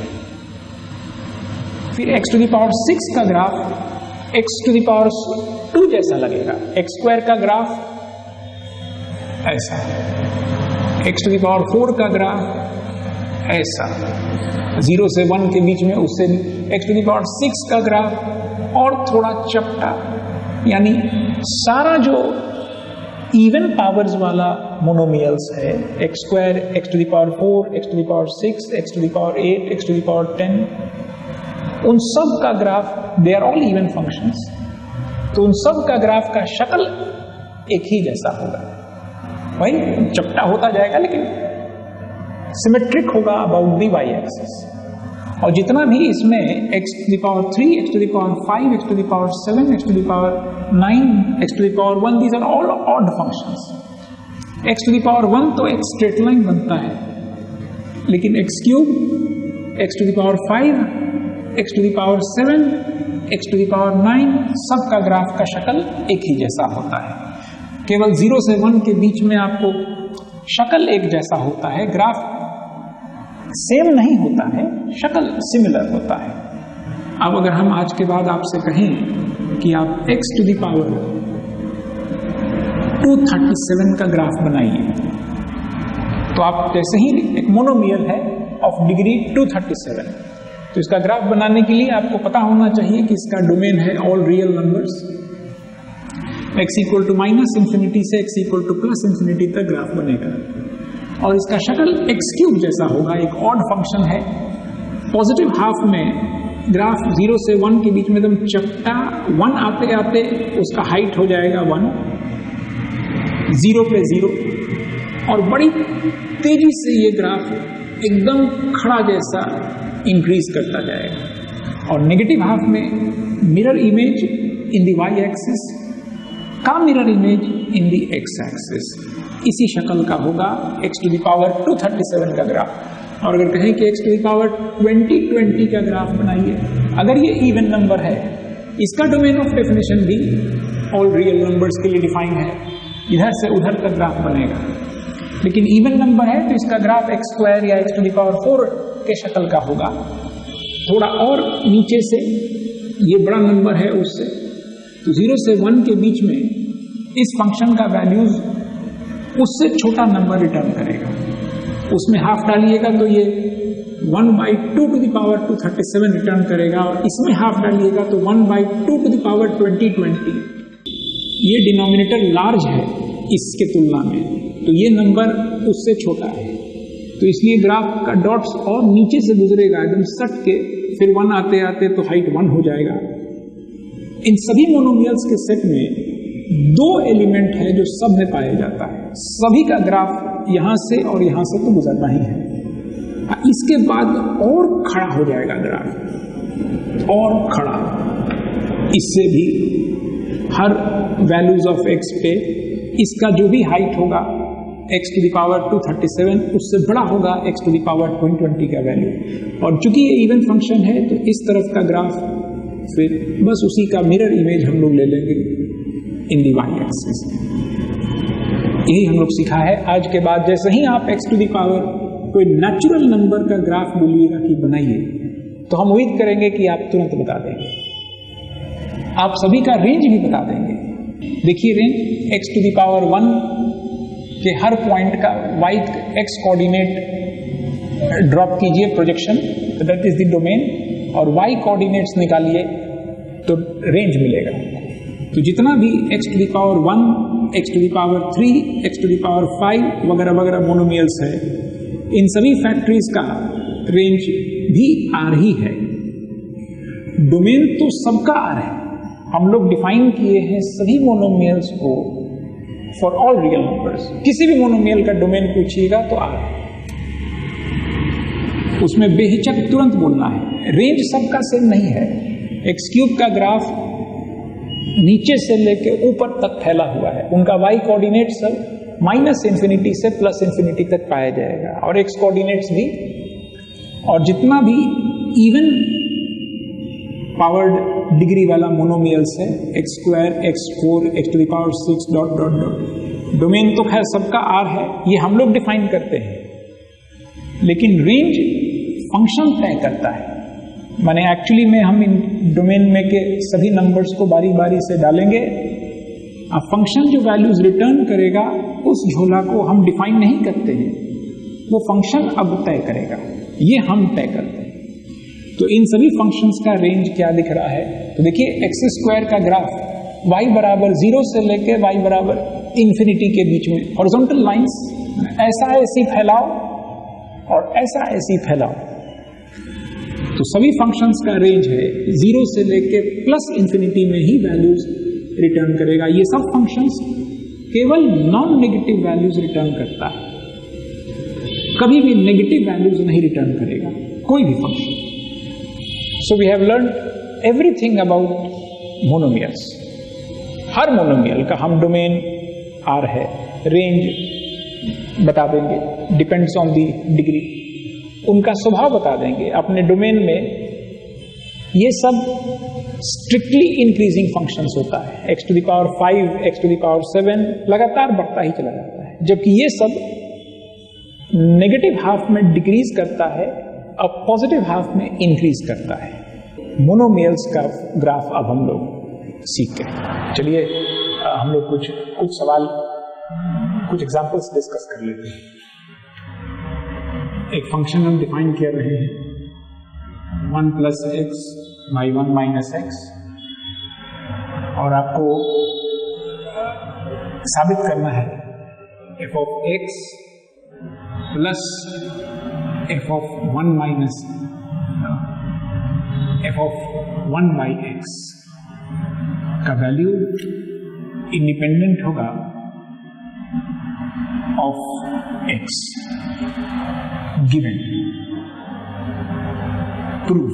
फिर x टू द पावर 6 का graph x to the power 2 जैसा लगेगा, x स्क्वायर का ग्राफ ऐसा, x टू द पावर 4 का ग्राफ ऐसा, 0 से 1 के बीच में उससे x टू द पावर 6 का ग्राफ और थोड़ा चपटा, यानी सारा जो इवन पावर्स वाला मोनोमियल्स है, x square, x to the power 4, x to the power 6, x to the power 8, x to the power 10, उन सब का graph, they are all even functions, तो उन सब का ग्राफ का शक्ल एक ही जैसा होगा, वही चपटा होता जाएगा लेकिन सिमेट्रिक होगा अबाउट दी वाई एक्सिस। और जितना भी इसमें x to the power 3, x to the power 5, x to the power 7, x to the power 9, x to the power 1, these are all odd functions। x to the power 1 तो एक straight line बनता है, लेकिन x cube, x to the power 5, x to the power 7, x to the power 9, सबका graph का शक्ल एक ही जैसा होता है। केवल 0 से 1 के बीच में आपको शक्ल एक जैसा होता है, ग्राफ सेम नहीं होता है, शक्ल सिमिलर होता है। अब अगर हम आज के बाद आपसे कहें कि आप x टू द पावर 237 का ग्राफ बनाइए। तो आप जैसे ही एक मोनोमियल है ऑफ डिग्री 237, तो इसका ग्राफ बनाने के लिए आपको पता होना चाहिए कि इसका डोमेन है all real numbers. x equal to minus infinity से x equal to plus infinity तक ग्राफ बनेगा और इसका शक्ल x क्यूब जैसा होगा। एक ऑड फंक्शन है। पॉजिटिव हाफ में ग्राफ 0 से 1 के बीच में एकदम चपटा 1 आते आते उसका हाइट हो जाएगा 1, 0 पे 0 और बड़ी तेजी से ये ग्राफ एकदम खड़ा जैसा इंक्रीज करता जाएगा। और नेगेटिव हाफ में mirror image in the y axis का mirror image in the x axis इसी शक्ल का होगा x टू द पावर 237 का ग्राफ। और अगर कहें कि x टू द पावर 2020 का ग्राफ बनाइए, अगर ये इवन नंबर है, इसका डोमेन ऑफ डेफिनेशन भी ऑल रियल नंबर्स के लिए डिफाइन है, इधर से उधर तक ग्राफ बनेगा। लेकिन इवन नंबर है तो इसका ग्राफ x स्क्वायर या x टू द पावर 4 के शक्ल का होगा। थोड़ा और नीचे से ये बड़ा नंबर है उससे, तो 0 से 1 के बीच में इस फंक्शन का वैल्यूज उससे छोटा नंबर रिटर्न करेगा। उसमें हाफ डालिएगा तो ये 1/2 टू द पावर 237 रिटर्न करेगा और इसमें हाफ डालिएगा तो 1/2 टू द पावर 2020। ये डिनोमिनेटर लार्ज है इसके तुलना में, तो ये नंबर उससे छोटा है, तो इसलिए ग्राफ का डॉट्स और नीचे से गुजरेगा एकदम सट के, फिर 1 आते आते तो हाइट 1 हो जाएगा। इन सभी मोनोमियल्स के सेट में 2 एलिमेंट है जो सब में पाया जाता है। सभी का ग्राफ यहां से और यहां से तो गुजरना ही है। इसके बाद और खड़ा हो जाएगा ग्राफ, और खड़ा, इससे भी हर वैल्यूज ऑफ x पे इसका जो भी हाइट होगा x टू द पावर 237 उससे बड़ा होगा x टू द पावर 220 का वैल्यू। और चूंकि ये इवन फंक्शन है तो इस तरफ का ग्राफ फिर बस उसी का मिरर इमेज हम लोग ले लेंगे इन दी वाई एक्सिस। यही हम लोग सीखा है। आज के बाद जैसे ही आप x टू द पावर कोई नेचुरल नंबर का ग्राफ बोलिएगा कि बनाइए, तो हम उम्मीद करेंगे कि आप तुरंत बता देंगे। आप सभी का रेंज भी बता देंगे। देखिए range x to the power 1 के हर पॉइंट का y x कोऑर्डिनेट ड्रॉप कीजिए प्रोजेक्शन, तो दैट इज द डोमेन, और y कोऑर्डिनेट्स निकालिए तो रेंज मिलेगा। तो जितना भी x to the power 1, x to the power 3, x to the power 5 वगैरह वगैरह मोनोमियल्स है, इन सभी फैक्टरीज का रेंज भी R ही है। डोमेन तो सबका R है। हम लोग डिफाइन किए हैं सभी मोनोमियल्स को फॉर ऑल रियल नंबर्स। किसी भी मोनोमियल का डोमेन पूछिएगा तो R है, उसमें बेहिचक तुरंत बोलना है। रेंज सबका सेम नहीं है। एक्स क्यूब का ग्राफ नीचे से लेके ऊपर तक फैला हुआ है, उनका y कोऑर्डिनेट सब माइनस इंफिनिटी से प्लस इंफिनिटी तक पाया जाएगा, और x कोऑर्डिनेट्स भी। और जितना भी इवन पावर्ड डिग्री वाला मोनोमियल्स है, x square, x4, x to the power 6 dot dot dot, domain तो खैर सबका R है, ये हम लोग डिफाइन करते हैं। लेकिन रेंज फंक्शन तय करता है। माने एक्चुअली में हम इन डोमेन में के सभी नंबर्स को बारी बारी से डालेंगे। अब फंक्शन जो वैल्यूज रिटर्न करेगा उस झोला को हम डिफाइन नहीं करते हैं, वो फंक्शन अब तय करेगा, ये हम तय करते हैं। तो इन सभी फंक्शंस का रेंज क्या दिख रहा है, तो देखिए एक्स स्क्वायर का ग्राफ y बराबर 0 से लेके y बराबर इंफिनिटी के बीच में हॉरिजॉन्टल लाइंस ऐसा ऐसी फैलाओ और ऐसा ऐसी फैलाओ, तो सभी फंक्शंस का रेंज है 0 से लेके प्लस इंफिनिटी में ही वैल्यूज रिटर्न करेगा। ये सब फंक्शंस केवल नॉन नेगेटिव वैल्यूज रिटर्न करता है, कभी भी नेगेटिव वैल्यूज नहीं रिटर्न करेगा कोई भी function. So we have learned everything about monomials. हर मोनोमियल का हम डोमेन R है, रेंज बता देंगे, डिपेंड्स ऑन दी डिग्री, उनका स्वभाव बता देंगे अपने डोमेन में। ये सब स्ट्रिक्टली इंक्रीजिंग फंक्शंस होता है। x to the power 5, x to the power 7 लगातार बढ़ता ही चला जाता है, जबकि ये सब नेगेटिव हाफ में डिक्रीज करता है, अब पॉजिटिव हाफ में इंक्रीज करता है। मोनोमियल्स का ग्राफ अब हम लोग सीखते हैं। चलिए हम लोग कुछ सवाल कुछ एग्जांपल्स डिस्कस कर लेते हैं। एक फंक्शन हम डिफाइन कर रहे हैं 1 plus x by 1 minus x, और आपको साबित करना है f of x plus f of 1 minus f of 1 by x का वैल्यू इंडिपेंडेंट होगा ऑफ एक्स गिवन प्रूफ।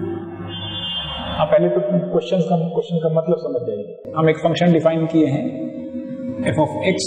आप पहले तो क्वेश्चन का मतलब समझ जाइए। हम एक फंक्शन डिफाइन किए हैं f of x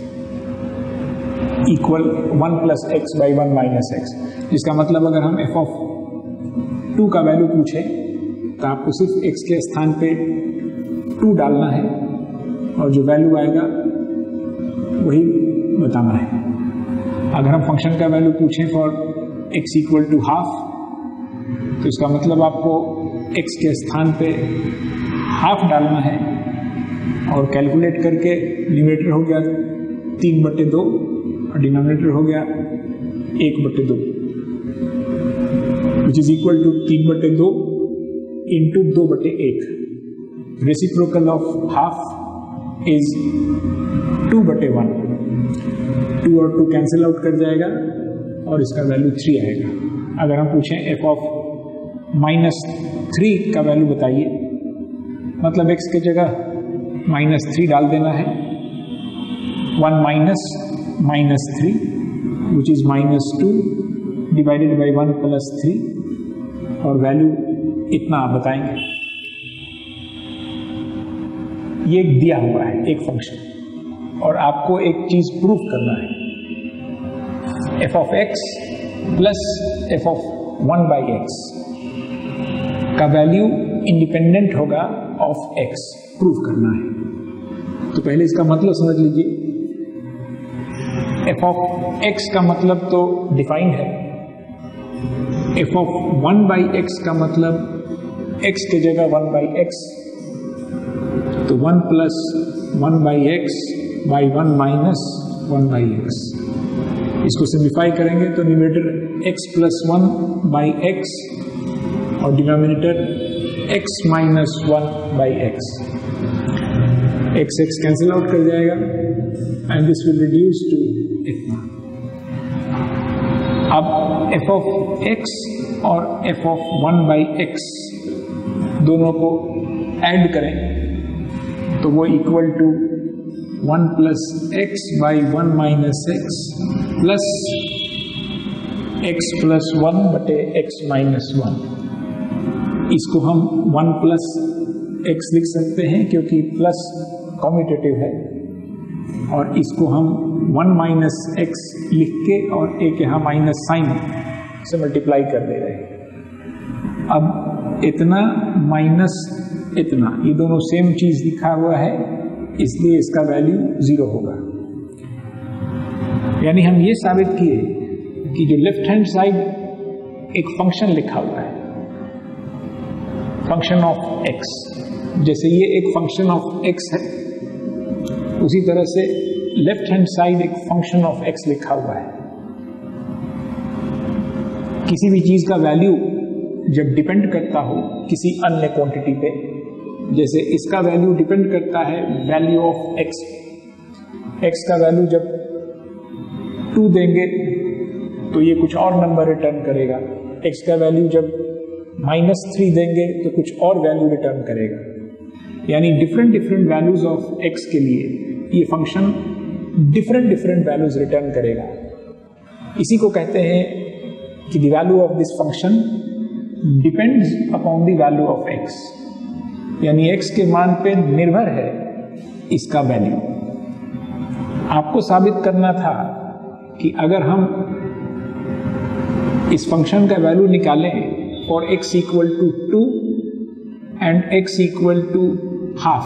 equal 1 plus x by 1 minus x, जिसका मतलब अगर हम एफ ऑफ 2 का वैल्यू पूछे तो आपको सिर्फ एक्स के स्थान पे 2 डालना है और जो वैल्यू आएगा वही बताना है। अगर हम फंक्शन का वैल्यू पूछें for x equal to half, तो इसका मतलब आपको एक्स के स्थान पे हाफ डालना है और कैलकुलेट करके न्यूमरेटर हो गया 3/2 और डिनोमिनेटर हो गया 1/2, which is equal to 3/2 into 2/1। Reciprocal of half is 2/1। 2 और 2 कैंसिल आउट कर जाएगा और इसका वैल्यू 3 आएगा। अगर हम पूछें एफ ऑफ -3 का वैल्यू बताइए, मतलब एक्स की जगह -3 डाल देना है। 1 minus -3 which is -2 divided by 1 plus 3, और वैल्यू इतना आप बताएंगे। ये दिया हुआ है एक फंक्शन, और आपको एक चीज प्रूफ करना है। F of x plus f of 1 by x का वैल्यू इंडिपेंडेंट होगा ऑफ एक्स, प्रूफ करना है। तो पहले इसका मतलब समझ लीजिए। एफ ऑफ एक्स का मतलब तो डिफाइंड है। एफ ऑफ 1 बाई एक्स का मतलब एक्स की जगह 1 बाई एक्स, तो 1 plus 1 by x by 1 minus 1 by x. इसको सिंप्लीफाई करेंगे तो numerator x plus 1 by x और denominator x minus 1 by x. x cancel out कर जाएगा and this will reduce to इतना। अब f ऑफ x और f ऑफ 1 बाई एक्स दोनों को ऐड करें तो वो equal to 1 plus x by 1 minus x plus x plus 1/x minus 1। इसको हम 1 प्लस एक्स लिख सकते हैं क्योंकि प्लस कॉम्यूटेटिव है, और इसको हम 1 माइनस एक्स लिख के और एक यहाँ माइनस साइन से मल्टीप्लाई कर दे रहे हैं। अब इतना माइनस इतना, ये दोनों सेम चीज लिखा हुआ है, इसलिए इसका वैल्यू 0 होगा। यानी हम ये साबित किए कि जो लेफ्ट हैंड साइड एक फंक्शन लिखा हुआ है, फंक्शन ऑफ एक्स, जैसे ये एक फंक्शन ऑफ एक्स है, उसी तरह से लेफ्ट हैंड साइड एक फंक्शन ऑफ एक्स लिखा हुआ है। किसी भी चीज का वैल्यू जब डिपेंड करता हो किसी अन्य क्वांटिटी पे, जैसे इसका वैल्यू डिपेंड करता है वैल्यू ऑफ एक्स। एक्स का वैल्यू जब 2 देंगे तो ये कुछ और नंबर रिटर्न करेगा। एक्स का वैल्यू जब -3 देंगे तो कुछ और वैल्यू रिटर्न करेगा। यानी डिफरेंट वैल्यूज ऑफ एक्स के लिए ये फंक्शन डिफरेंट वैल्यूज रिटर्न करेगा। इसी को कहते हैं कि the value of this function depends upon the value of x, यानी एक्स के मान पे निर्भर है इसका वैल्यू। आपको साबित करना था कि अगर हम इस फंक्शन का वैल्यू निकालें for x equal to 2 and x equal to half,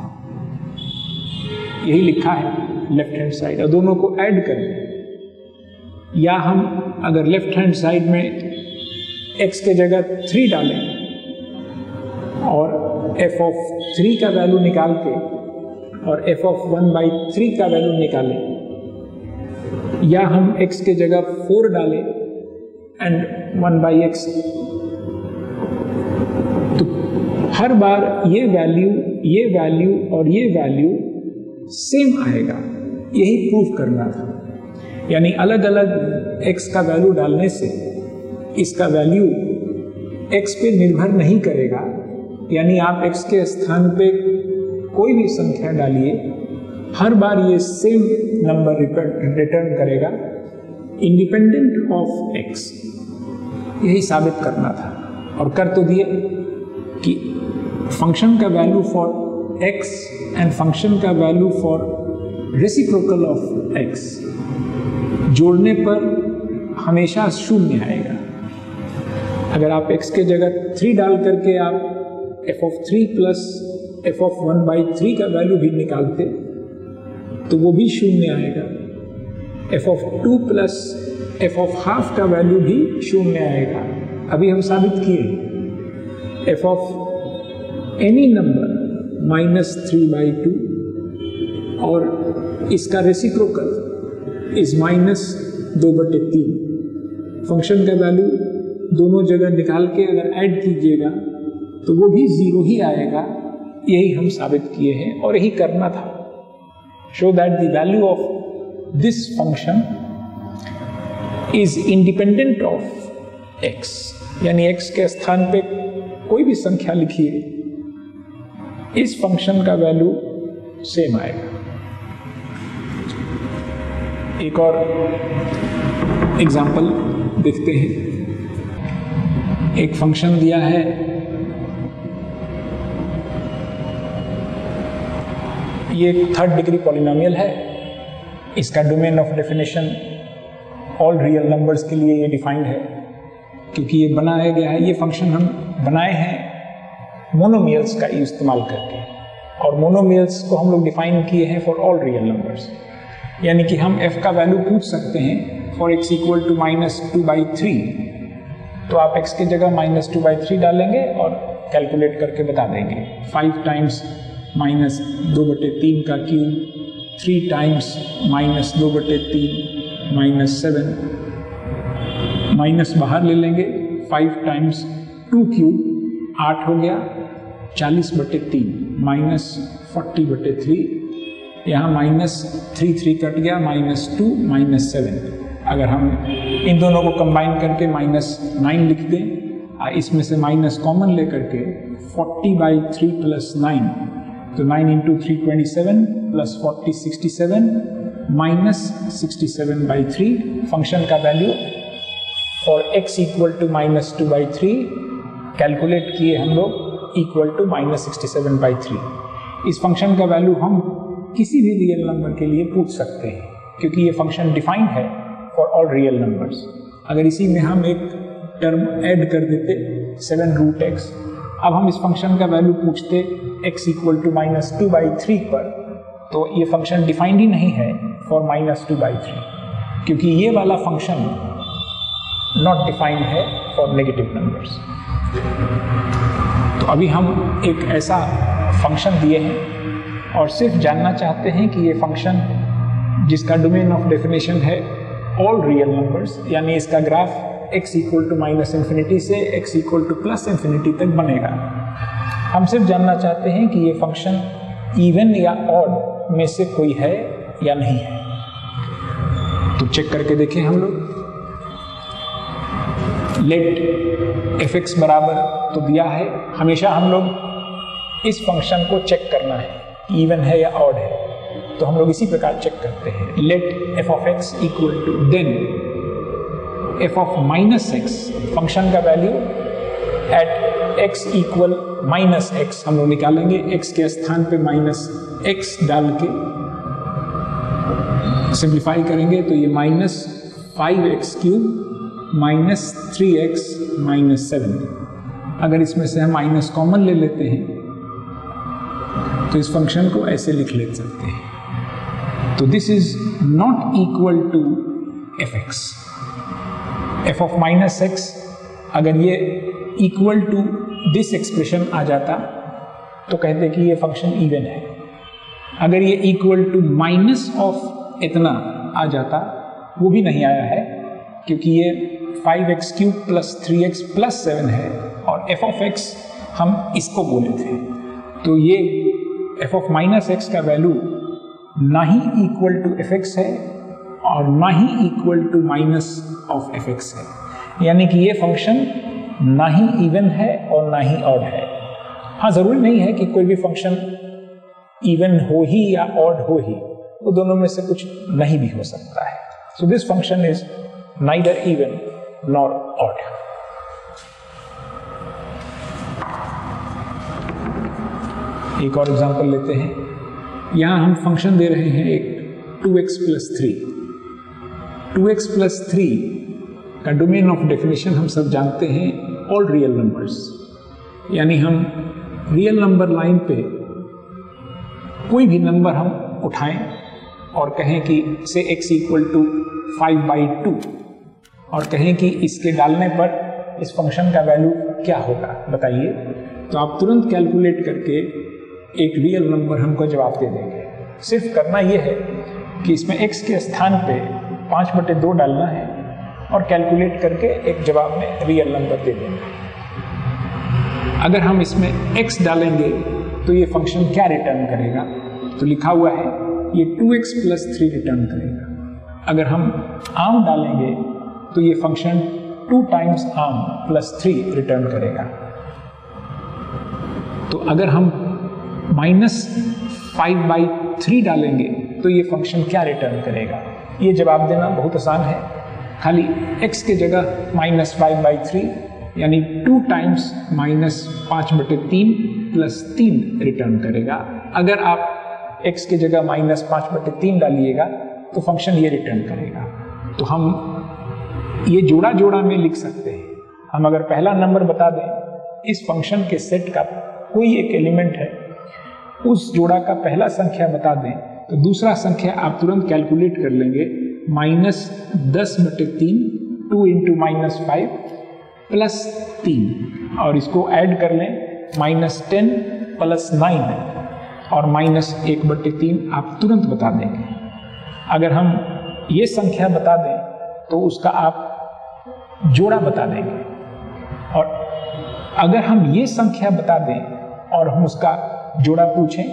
यही लिखा है लेफ्ट हैंड साइड, और दोनों को ऐड करें। या हम अगर लेफ्ट हैंड साइड में x के जगह 3 डालें और f ऑफ 3 का वैल्यू निकाल के और f ऑफ 1/3 का वैल्यू निकालें, या हम x के जगह 4 डालें एंड 1/x, तो हर बार ये वैल्यू और ये वैल्यू सेम आएगा। यही प्रूव करना था। यानी अलग अलग x का वैल्यू डालने से इसका वैल्यू x पे निर्भर नहीं करेगा। यानी आप x के स्थान पे कोई भी संख्या डालिए, हर बार ये सेम नंबर रिटर्न करेगा इंडिपेंडेंट ऑफ x। यही साबित करना था और कर तो दिए कि फंक्शन का value for x and function का value for reciprocal of x जोड़ने पर हमेशा शून्य आएगा। अगर आप x के जगह 3 डाल करके आप f of 3 plus f of 1/3 का वैल्यू भी निकालते तो वो भी शून्य आएगा। f of 2 plus f of half का वैल्यू भी शून्य आएगा। अभी हम साबित किए f ऑफ एनी नंबर -3/2 और इसका रेसिप्रोकल इज -2/3। फंक्शन का वैल्यू दोनों जगह निकाल के अगर ऐड कीजिएगा तो वो भी 0 ही आएगा। यही हम साबित किए हैं और यही करना था। Show that the value of this function is independent of x, यानी x के स्थान पे कोई भी संख्या लिखिए, इस फंक्शन का वैल्यू सेम आएगा। एक और एग्जाम्पल देखते हैं। एक फंक्शन दिया है ये 3rd डिग्री पॉलिनोमियल है। इसका domain of definition all real numbers के लिए ये डिफाइंड है, क्योंकि ये बनाया गया है, ये फंक्शन हम बनाए हैं मोनोमियल्स का इस्तेमाल करके, और मोनोमियल्स को हम लोग डिफाइन किए हैं फॉर ऑल रियल नंबर्स। यानी कि हम f का वैल्यू पूछ सकते हैं फॉर x इक्वल टू -2/3, तो आप x की जगह -2/3 डालेंगे और कैलकुलेट करके बता देंगे। 5 टाइम्स -2/3 का क्यूब, 3 टाइम्स -2/3 -7, माइनस बाहर ले लेंगे, 5 टाइम्स 2 क्यूब 8 हो गया, 40/3 -40/3, यहाँ -3 कट गया, -2 -7। अगर हम इन दोनों को कंबाइन करके -9 लिख दें, इसमें से माइनस कॉमन लेकर के 40/3 + 9, तो 9 × 3 27 + 40 67 -67/3। फंक्शन का value for x equal to -2/3 calculate किए हम लोग इक्वल टू -67/3। इस फंक्शन का वैल्यू हम किसी भी रियल नंबर के लिए पूछ सकते हैं, क्योंकि ये फंक्शन डिफाइंड है फॉर ऑल रियल नंबर्स। अगर इसी में हम एक टर्म ऐड कर देते 7√x, अब हम इस फंक्शन का वैल्यू पूछते x इक्वल टू -2/3 पर, तो ये फंक्शन डिफाइंड ही नहीं है फॉर -2/3, क्योंकि ये वाला फंक्शन नॉट डिफाइंड है फॉर नेगेटिव नंबर्स। तो अभी हम एक ऐसा फंक्शन दिए हैं और सिर्फ जानना चाहते हैं कि ये फंक्शन जिसका डोमेन ऑफ डेफिनेशन है ऑल रियल नंबर्स, यानी इसका ग्राफ x इक्वल टू -∞ से x इक्वल टू +∞ तक बनेगा। हम सिर्फ जानना चाहते हैं कि ये फंक्शन इवन या ऑड में से कोई है या नहीं है। तो चेक करके देखें हम लोग। लेट fx बराबर तो दिया है, हमेशा हम लोग इस फंक्शन को चेक करना है इवन है या ऑड है, तो हम लोग इसी प्रकार चेक करते हैं। Let f of x equal to then f of -x, function का value at x equal -x हम लोग निकालेंगे। x के स्थान पे -x डाल के सिंप्लीफाई करेंगे तो ये -5x³ -3x -7। अगर इसमें से हम माइनस कॉमन ले लेते हैं तो इस फंक्शन को ऐसे लिख ले सकते हैं। तो this is not equal to fx। f of -x अगर ये इक्वल टू दिस एक्सप्रेशन आ जाता तो कहते कि ये फंक्शन इवन है। अगर ये इक्वल टू माइनस ऑफ इतना आ जाता, वो भी नहीं आया है क्योंकि ये 5x cube plus 3x plus 7 है और f ऑफ x हम इसको बोले थे। तो ये f ऑफ माइनस x का वैल्यू ना ही इक्वल टू fx है और ना ही equal to minus of fx है, यानी कि ये फंक्शन ना ही इवन है और ना ही ऑड है। हाँ, जरूरी नहीं है कि कोई भी फंक्शन इवन हो ही या ऑड हो ही, वो दोनों में से कुछ नहीं भी हो सकता है। So this function is neither even nor odd. एक और एग्जांपल लेते हैं। यहां हम फंक्शन दे रहे हैं एक 2x प्लस 3। 2x प्लस 3 का डोमेन ऑफ डेफिनेशन हम सब जानते हैं, ऑल रियल नंबर्स, यानी हम रियल नंबर लाइन पे कोई भी नंबर हम उठाएं और कहें कि से x इक्वल टू 5/2 और कहें कि इसके डालने पर इस फंक्शन का वैल्यू क्या होगा बताइए, तो आप तुरंत कैलकुलेट करके एक रियल नंबर हमको जवाब दे देंगे। सिर्फ करना यह है कि इसमें x के स्थान पे 5/2 डालना है और कैलकुलेट करके एक जवाब में रियल नंबर दे देंगे। अगर हम इसमें x डालेंगे तो ये फंक्शन क्या रिटर्न करेगा, तो लिखा हुआ है ये 2x प्लस 3 रिटर्न करेगा। अगर हम आर्म डालेंगे तो ये फंक्शन 2 टाइम्स आर्म प्लस 3 रिटर्न करेगा। तो अगर हम -5/3 डालेंगे तो ये फंक्शन क्या रिटर्न करेगा। ये जवाब देना बहुत आसान है, खाली x के जगह -5/3 यानी 2 टाइम्स -5/3 प्लस 3 रिटर्न करेगा। अगर आप x के जगह -5/3 डालिएगा तो फंक्शन ये रिटर्न करेगा। तो हम ये जोड़ा जोड़ा में लिख सकते हैं। हम अगर पहला नंबर बता दें इस फंक्शन के सेट का कोई एक एलिमेंट है, उस जोड़ा का पहला संख्या बता दें तो दूसरा संख्या आप तुरंत कैलकुलेट कर लेंगे, -10/3 2 × -5 प्लस 3 और इसको ऐड कर लें -10 प्लस 9 और -1/3 आप तुरंत बता देंगे। अगर हम ये संख्या बता दें तो उसका आप जोड़ा बता देंगे, और अगर हम ये संख्या बता दें और हम उसका जोड़ा पूछें,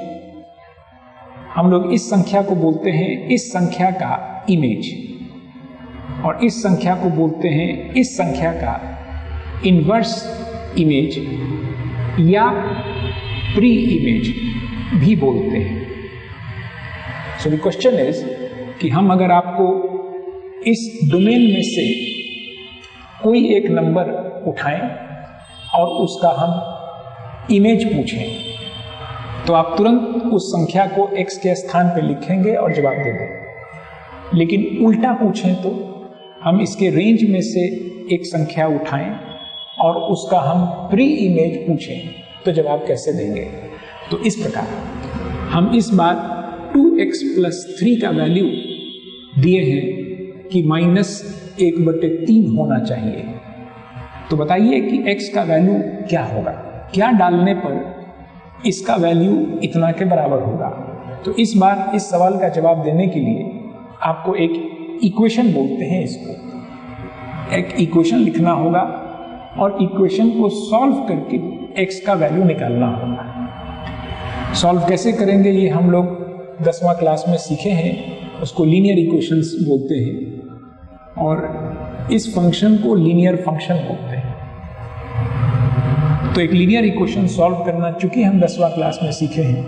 हम लोग इस संख्या को बोलते हैं इस संख्या का इमेज, और इस संख्या को बोलते हैं इस संख्या का इनवर्स इमेज या प्री इमेज भी बोलते हैं। सो द क्वेश्चन इज कि हम अगर आपको इस डोमेन में से कोई एक नंबर उठाएं और उसका हम इमेज पूछें तो आप तुरंत उस संख्या को x के स्थान पे लिखेंगे और जवाब दे देंगे। लेकिन उल्टा पूछें तो हम इसके रेंज में से एक संख्या उठाएं और उसका हम प्री इमेज पूछें तो जवाब कैसे देंगे। तो इस प्रकार हम इस बार 2x प्लस 3 का वैल्यू दिए हैं कि -1/3 होना चाहिए। तो बताइए कि x का वैल्यू क्या होगा, क्या डालने पर इसका वैल्यू इतना के बराबर होगा। तो इस बार इस सवाल का जवाब देने के लिए आपको एक इक्वेशन बोलते हैं, इसको एक इक्वेशन लिखना होगा और इक्वेशन को सॉल्व करके x का वैल्यू निकालना होगा। सॉल्व कैसे करेंगे ये हम लोग 10वां क्लास में सीखे हैं, उसको लीनियर इक्वेशंस बोलते हैं और इस फंक्शन को लीनियर फंक्शन बोलते हैं। तो एक लीनियर इक्वेशन सॉल्व करना चूंकि हम 10वां क्लास में सीखे हैं,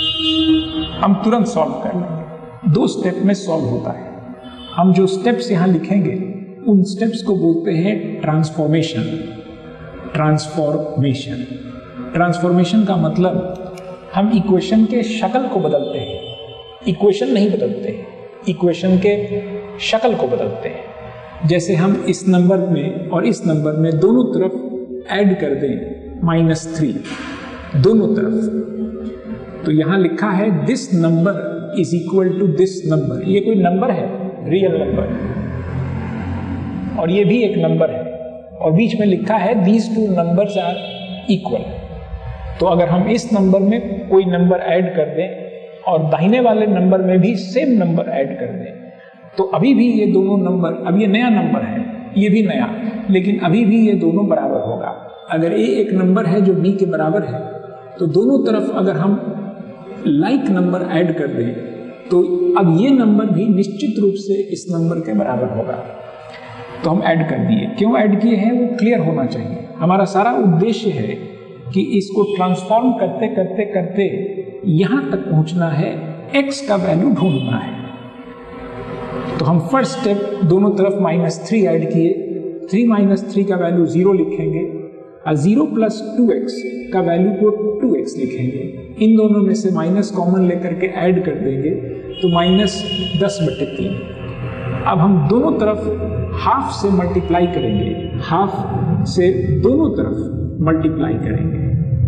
हम तुरंत सॉल्व कर लेंगे। 2 स्टेप में सॉल्व होता है। हम जो स्टेप्स यहाँ लिखेंगे उन स्टेप्स को बोलते हैं ट्रांसफॉर्मेशन। ट्रांसफॉर्मेशन ट्रांसफॉर्मेशन का मतलब हम इक्वेशन के शक्ल को बदलते हैं, इक्वेशन नहीं बदलते, इक्वेशन के शक्ल को बदलते हैं। जैसे हम इस नंबर में और इस नंबर में दोनों तरफ ऐड कर दें -3 दोनों तरफ, तो यहां लिखा है this number is equal to this number. ये कोई नंबर है, रियल नंबर, और ये भी एक नंबर है, और बीच में लिखा है दीज 2 नंबर्स आर इक्वल। तो अगर हम इस नंबर में कोई नंबर ऐड कर दें और दाहिने वाले नंबर में भी सेम नंबर ऐड कर दें तो अभी भी ये दोनों नंबर, अब ये नया नंबर है, ये भी नया, लेकिन अभी भी ये दोनों बराबर होगा। अगर ए एक नंबर है जो बी के बराबर है तो दोनों तरफ अगर हम लाइक नंबर ऐड कर दें तो अब ये नंबर भी निश्चित रूप से इस नंबर के बराबर होगा। तो हम ऐड कर दिए। क्यों ऐड किए हैं वो क्लियर होना चाहिए। हमारा सारा उद्देश्य है कि इसको ट्रांसफॉर्म करते करते करते यहां तक पहुंचना है, x का वैल्यू ढूंढना है। तो हम फर्स्ट स्टेप दोनों तरफ -3 ऐड किए, 3 - 3 का वैल्यू 0 लिखेंगे और 0 + 2x का वैल्यू को 2x लिखेंगे। इन दोनों में से माइनस कॉमन लेकर के ऐड कर देंगे तो -10/3। अब हम दोनों तरफ हाफ से मल्टीप्लाई करेंगे, हाफ से दोनों तरफ मल्टीप्लाई करेंगे।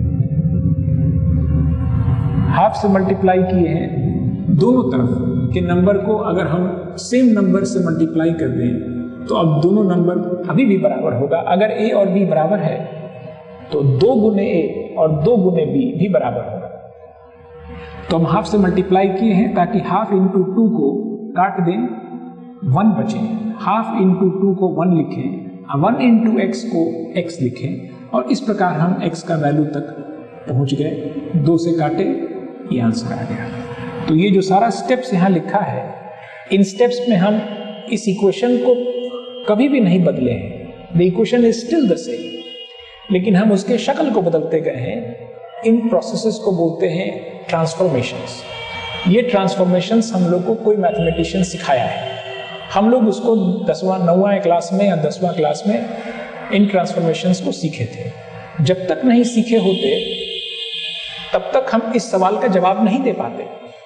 हाफ से मल्टीप्लाई किए हैं, दोनों तरफ के नंबर को अगर हम सेम नंबर से मल्टीप्लाई कर दें तो अब दोनों नंबर अभी भी बराबर होगा। अगर a और b बराबर है तो 2 × a और 2 × b भी बराबर होगा। तो हम हाफ से मल्टीप्लाई किए हैं ताकि हाफ × 2 को काट दें, 1 बचे। हाफ × 2 को 1 लिखें, 1 × x को x लिखें और इस प्रकार हम x का वैल्यू तक पहुंच गए। 2 से काटे, ये आंसर आ गया। तो ये जो सारा स्टेप्स यहाँ लिखा है, इन स्टेप्स में हम इस इक्वेशन को कभी भी नहीं बदले हैं। The equation is still the same, लेकिन हम उसके शक्ल को बदलते गए हैं। इन प्रोसेसेस को बोलते हैं ट्रांसफॉर्मेशंस। ये ट्रांसफॉर्मेशंस हम लोग को कोई मैथमेटिशियन सिखाया है। हम लोग उसको 10वां 9वां क्लास में या 10वां क्लास में इन ट्रांसफॉर्मेशंस को सीखे थे। जब तक नहीं सीखे होते तब तक हम इस सवाल का जवाब नहीं दे पाते।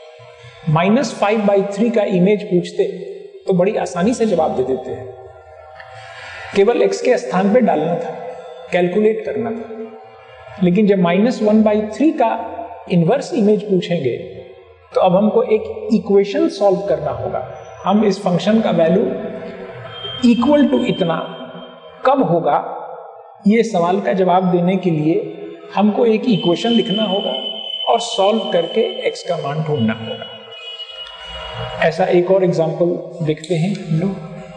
-5/3 का इमेज पूछते तो बड़ी आसानी से जवाब दे देते हैं। केवल x के स्थान पे डालना था, कैलकुलेट करना था। लेकिन जब -1/3 का इनवर्स इमेज पूछेंगे तो अब हमको एक इक्वेशन सॉल्व करना होगा। हम इस फंक्शन का वैल्यू इक्वल टू इतना कब होगा, ये सवाल का जवाब देने के लिए हमको एक इक्वेशन लिखना होगा और सॉल्व करके x का मान ढूंढना होगा। ऐसा एक और एग्जांपल देखते हैं हम लोग।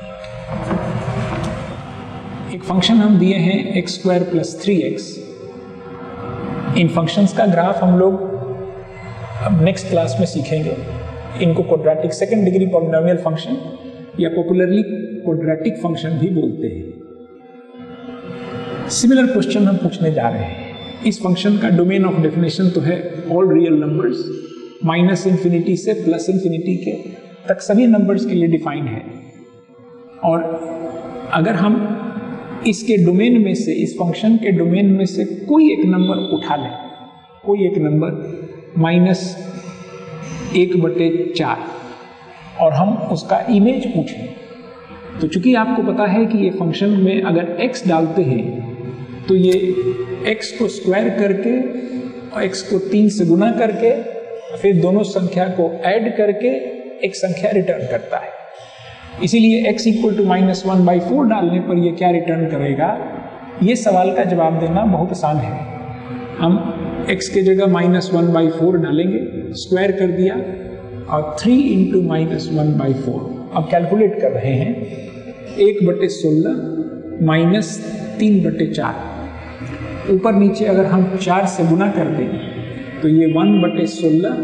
एक फंक्शन हम दिए हैं x² + 3x। इन फंक्शंस का ग्राफ हम लोग अब नेक्स्ट क्लास में सीखेंगे। इनको quadratic second degree polynomial function या पॉपुलरली क्वाड्रेटिक फंक्शन भी बोलते हैं। सिमिलर क्वेश्चन हम पूछने जा रहे हैं। इस फंक्शन का डोमेन ऑफ डेफिनेशन तो है ऑल रियल नंबर्स, -∞ से +∞ के तक सभी नंबर्स के लिए डिफाइंड है। और अगर हम इसके डोमेन में से, इस फंक्शन के डोमेन में से कोई एक नंबर उठा लें, कोई एक नंबर -1/4 और हम उसका इमेज पूछें, तो चूंकि आपको पता है कि ये फंक्शन में अगर x डालते हैं तो ये x को स्क्वायर करके और x को 3 से गुना करके फिर दोनों संख्या को ऐड करके एक संख्या रिटर्न करता है। इसीलिए x = -1/4 डालने पर ये क्या रिटर्न करेगा, ये सवाल का जवाब देना बहुत आसान है। हम x के जगह -1/4 डालेंगे, स्क्वायर कर दिया और 3 × -1/4। अब कैलकुलेट कर रहे हैं, 1/16 -3/4। ऊपर नीचे अगर हम 4 से गुना कर दें तो ये 1/16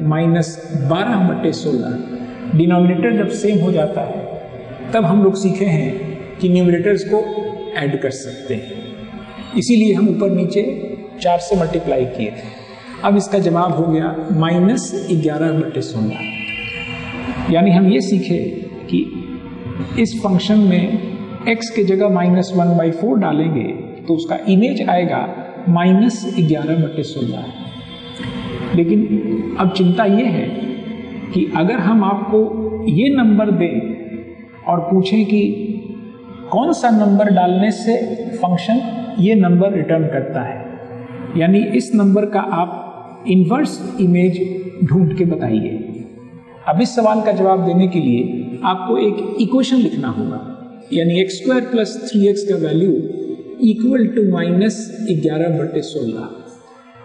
-12/16। डिनोमिनेटर जब सेम हो जाता है तब हम लोग सीखे हैं कि न्यूमरेटर्स को ऐड कर सकते हैं। इसीलिए हम ऊपर नीचे 4 से मल्टीप्लाई किए थे। अब इसका जवाब हो गया -11/16। यानी हम ये सीखे कि इस फंक्शन में x के जगह -1/4 डालेंगे तो उसका इमेज आएगा -11/16। लेकिन अब चिंता ये है कि अगर हम आपको ये नंबर दें और पूछें कि कौन सा नंबर डालने से फंक्शन ये नंबर रिटर्न करता है, यानी इस नंबर का आप इन्वर्स इमेज ढूंढ के बताइए। अब इस सवाल का जवाब देने के लिए आपको एक इक्वेशन लिखना होगा, यानी x² + 3x का वैल्यू इक्वल टू -11/16।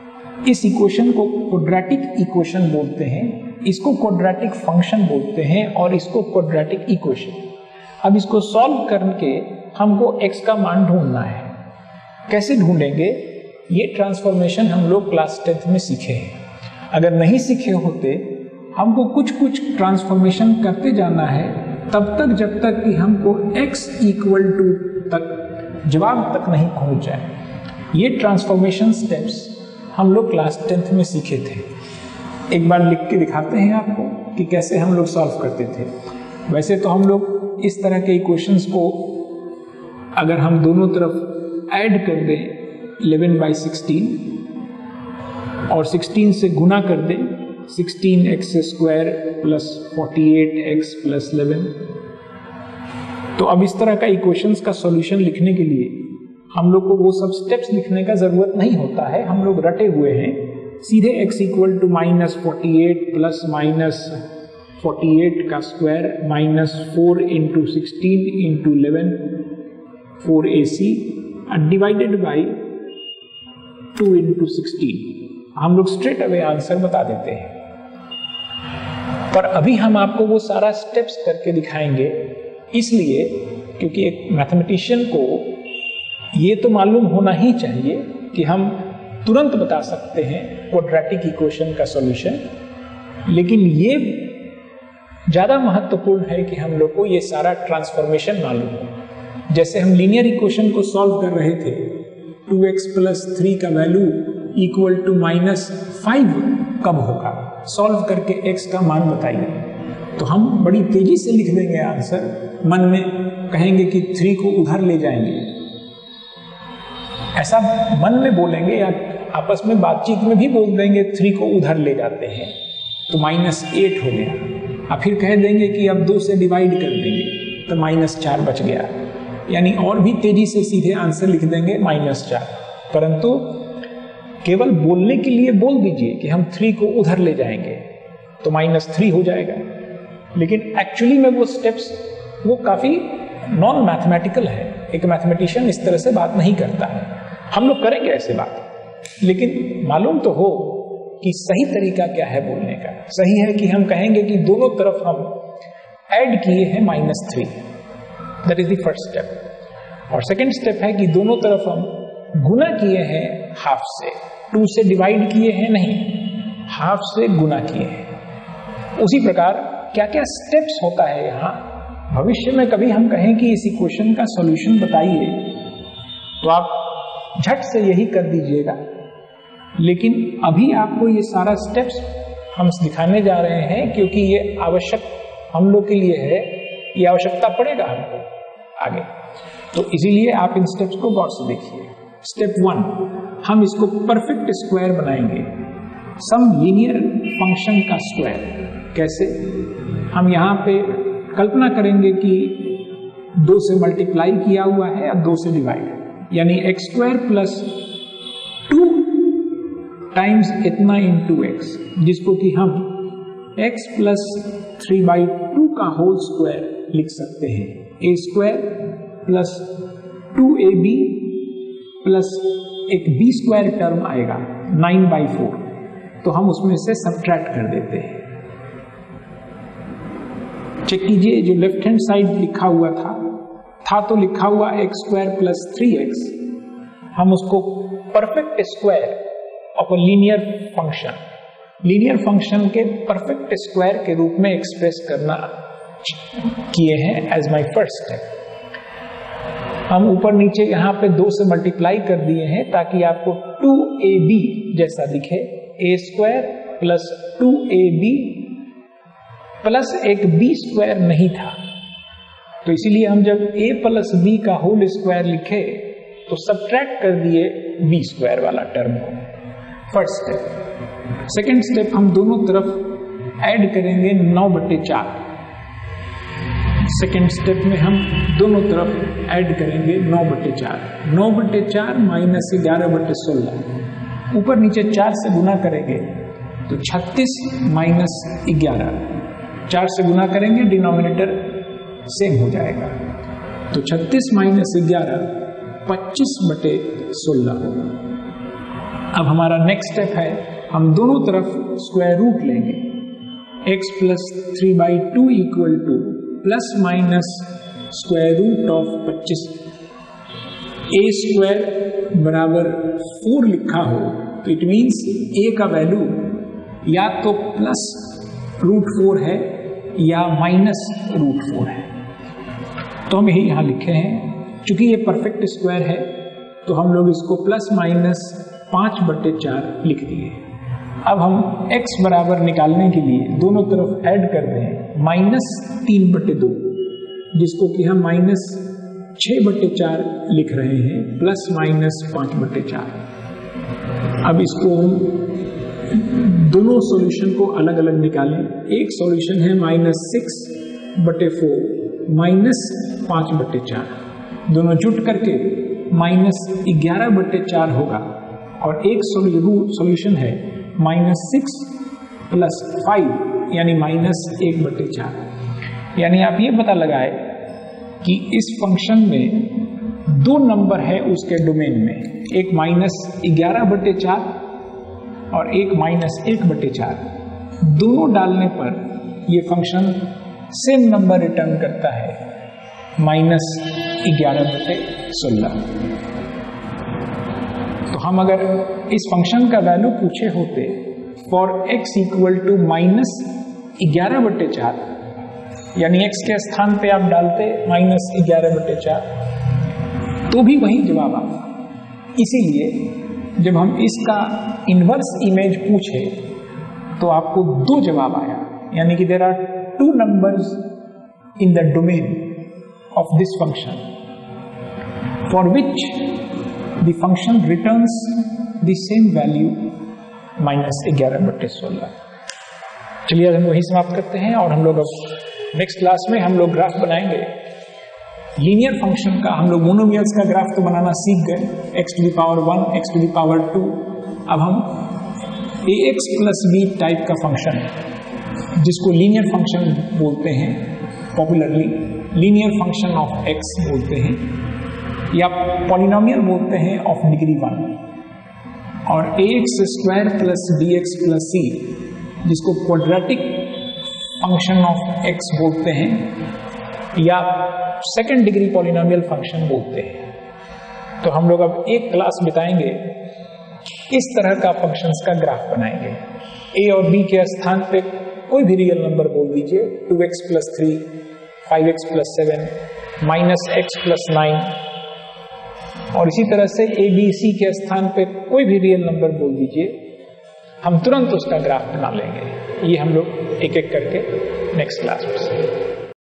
इस इक्वेशन को क्वाड्रेटिक इक्वेशन बोलते हैं, इसको क्वाड्रेटिक फंक्शन बोलते हैं और इसको क्वाड्रेटिक इक्वेशन। अब इसको सॉल्व करके हमको x का मान ढूंढना है। कैसे ढूंढेंगे? ये ट्रांसफॉर्मेशन हम लोग क्लास 10th में सीखे हैं। अगर नहीं सीखे होते, हमको कुछ कुछ ट्रांसफॉर्मेशन करते जाना है तब तक जब तक कि हमको x इक्वल टू तक जवाब तक नहीं पहुंच जाए। ये ट्रांसफॉर्मेशन स्टेप्स हम लोग क्लास 10th में सीखे थे। एक बार लिख के दिखाते हैं आपको कि कैसे हम लोग सॉल्व करते थे। वैसे तो हम लोग इस तरह के इक्वेशंस को अगर हम दोनों तरफ ऐड कर दें 11/16 और 16 से गुना कर दें 16x² प्लस 48x प्लस 11, तो अब इस तरह का इक्वेशंस का सॉल्यूशन लिखने के लिए हम लोग को वो सब स्टेप्स लिखने का जरूरत नहीं होता है। हम लोग रटे हुए हैं, सीधे x इक्वल टू -48 प्लस -48 का square -4 into 16 into 11 4ac divided by 2 into 16। हम लोग स्ट्रेट अवे आंसर बता देते हैं। पर अभी हम आपको वो सारा स्टेप्स करके दिखाएंगे, इसलिए क्योंकि एक मैथमेटिशियन को ये तो मालूम होना ही चाहिए कि हम तुरंत बता सकते हैं क्वाड्रेटिक इक्वेशन का सॉल्यूशन, लेकिन ये ज़्यादा महत्वपूर्ण है कि हम लोग को ये सारा ट्रांसफॉर्मेशन मालूम हो। जैसे हम लीनियर इक्वेशन को सॉल्व कर रहे थे, 2x प्लस 3 का वैल्यू इक्वल टू -5 कब होगा, सॉल्व करके x का मान बताइए। तो हम बड़ी तेजी से लिख देंगे आंसर, मन में कहेंगे कि 3 को उधर ले जाएंगे, ऐसा मन में बोलेंगे या आपस में बातचीत में भी बोल देंगे 3 को उधर ले जाते हैं तो -8 हो गया। अब फिर कह देंगे कि अब 2 से डिवाइड कर देंगे तो -4 बच गया, यानी और भी तेजी से सीधे आंसर लिख देंगे -4। परंतु केवल बोलने के लिए बोल दीजिए कि हम 3 को उधर ले जाएंगे तो -3 हो जाएगा, लेकिन एक्चुअली में वो स्टेप्स वो काफी नॉन मैथमेटिकल है। एक मैथमेटिशियन इस तरह से बात नहीं करता है। हम लोग करेंगे ऐसे बात, लेकिन मालूम तो हो कि सही तरीका क्या है बोलने का। सही है कि हम कहेंगे कि दोनों तरफ हम ऐड किए हैं -3, that is the first step. और सेकंड स्टेप है कि दोनों तरफ हम गुना किए हैं हाफ से, 2 से डिवाइड किए हैं नहीं, हाफ से गुना किए हैं। उसी प्रकार क्या क्या स्टेप्स होता है यहाँ, भविष्य में कभी हम कहें कि इस इक्वेशन का सॉल्यूशन बताइए तो आप झट से यही कर दीजिएगा, लेकिन अभी आपको ये सारा स्टेप्स हम दिखाने जा रहे हैं क्योंकि ये आवश्यक हम लोग के लिए है, ये आवश्यकता पड़ेगा हमको आगे, तो इसीलिए आप इन स्टेप्स को गौर से देखिए। स्टेप 1, हम इसको परफेक्ट स्क्वायर बनाएंगे, सम लीनियर फंक्शन का स्क्वायर। कैसे? हम यहाँ पे कल्पना करेंगे कि 2 से मल्टीप्लाई किया हुआ है और 2 से डिवाइड, यानी x² प्लस 2 टाइम्स इतना इंटू x, जिसको कि हम x प्लस 3/2 का होल स्क्वायर लिख सकते हैं। a² प्लस 2ab प्लस एक b² टर्म आएगा 9/4, तो हम उसमें से सब्ट्रैक्ट कर देते हैं। चेक कीजिए, जो लेफ्ट हैंड साइड लिखा हुआ था तो लिखा हुआ x² प्लस 3x, हम उसको perfect square of a linear function, linear function के परफेक्ट स्क्वायर के रूप में एक्सप्रेस करना किए हैं एज माय फर्स्ट स्टेप। हम ऊपर नीचे यहाँ पे 2 से मल्टीप्लाई कर दिए हैं ताकि आपको 2ab जैसा दिखे, a² प्लस 2ab प्लस एक b² नहीं था, तो इसीलिए हम जब a प्लस b का होल स्क्वायर लिखे तो सब्ट्रैक्ट कर दिए b² वाला टर्म को। First step. सेकेंड स्टेप, हम दोनों तरफ ऐड करेंगे 9/4। सेकेंड स्टेप में हम दोनों तरफ ऐड करेंगे 9/4। 9/4 माइनस 11/16, ऊपर नीचे 4 से गुना करेंगे तो 36 माइनस 11, 4 से गुना करेंगे डिनोमिनेटर सेम हो जाएगा, तो 36 माइनस 11 25/16 होगा। अब हमारा नेक्स्ट स्टेप है, हम दोनों तरफ स्क्वायर रूट लेंगे। x plus 3/2 equal to plus minus square root of 25। a square बराबर 4 लिखा हो तो इट मीन्स a का वैल्यू या तो प्लस √4 है या माइनस √4 है। तो हम यही यहां लिखे हैं। चूंकि ये परफेक्ट स्क्वायर है तो हम लोग इसको प्लस माइनस 5/4 लिख दिए। अब हम x बराबर निकालने के लिए दोनों तरफ ऐड कर दें माइनस 3/2, जिसको कि हम माइनस 6/4 लिख रहे हैं, प्लस माइनस 5/4। अब इसको हम दोनों सॉल्यूशन को अलग अलग निकालें। एक सॉल्यूशन है माइनस 6/4 माइनस 5/4, दोनों जुट करके माइनस 11/4 होगा। और एक सॉल्यूशन है माइनस 6 प्लस 5 यानी माइनस 1/4। यानी आप ये पता लगाए कि इस फंक्शन में दो नंबर है उसके डोमेन में, एक माइनस 11/4 और एक माइनस 1/4। दोनों डालने पर ये फंक्शन सेम नंबर रिटर्न करता है, माइनस 11/16। तो हम अगर इस फंक्शन का वैल्यू पूछे होते for x equal to minus 11/4, यानी x के स्थान पे आप डालते माइनस 11/4 तो भी वही जवाब आता। इसीलिए जब हम इसका इनवर्स इमेज पूछे तो आपको दो जवाब आया, यानी कि there are two numbers in the domain of this function for which the function returns the same value minus 11/16। चलिए हम वही समाप्त करते हैं और हम लोग अब नेक्स्ट क्लास में हम लोग ग्राफ बनाएंगे लीनियर फंक्शन का। हम लोग मोनोमियल्स का ग्राफ तो बनाना सीख गए, x to the power 1, x to the power 2। अब हम ax प्लस b टाइप का फंक्शन जिसको लीनियर फंक्शन बोलते हैं, popularly linear function of x बोलते हैं या पॉलिनोमियल बोलते हैं ऑफ डिग्री 1, और ax² plus bx plus c जिसको क्वाड्रेटिक फंक्शन ऑफ x बोलते हैं या सेकेंड डिग्री पॉलिनोमियल फंक्शन बोलते हैं। तो हम लोग अब एक क्लास बिताएंगे इस तरह का फंक्शंस का ग्राफ बनाएंगे। a और b के स्थान पे कोई भी रियल नंबर बोल दीजिए, 2x plus 3, 5x plus 7, minus x plus 9, और इसी तरह से a b c के स्थान पे कोई भी रियल नंबर बोल दीजिए, हम तुरंत उसका ग्राफ बना लेंगे। ये हम लोग एक एक करके नेक्स्ट क्लास में सीखेंगे।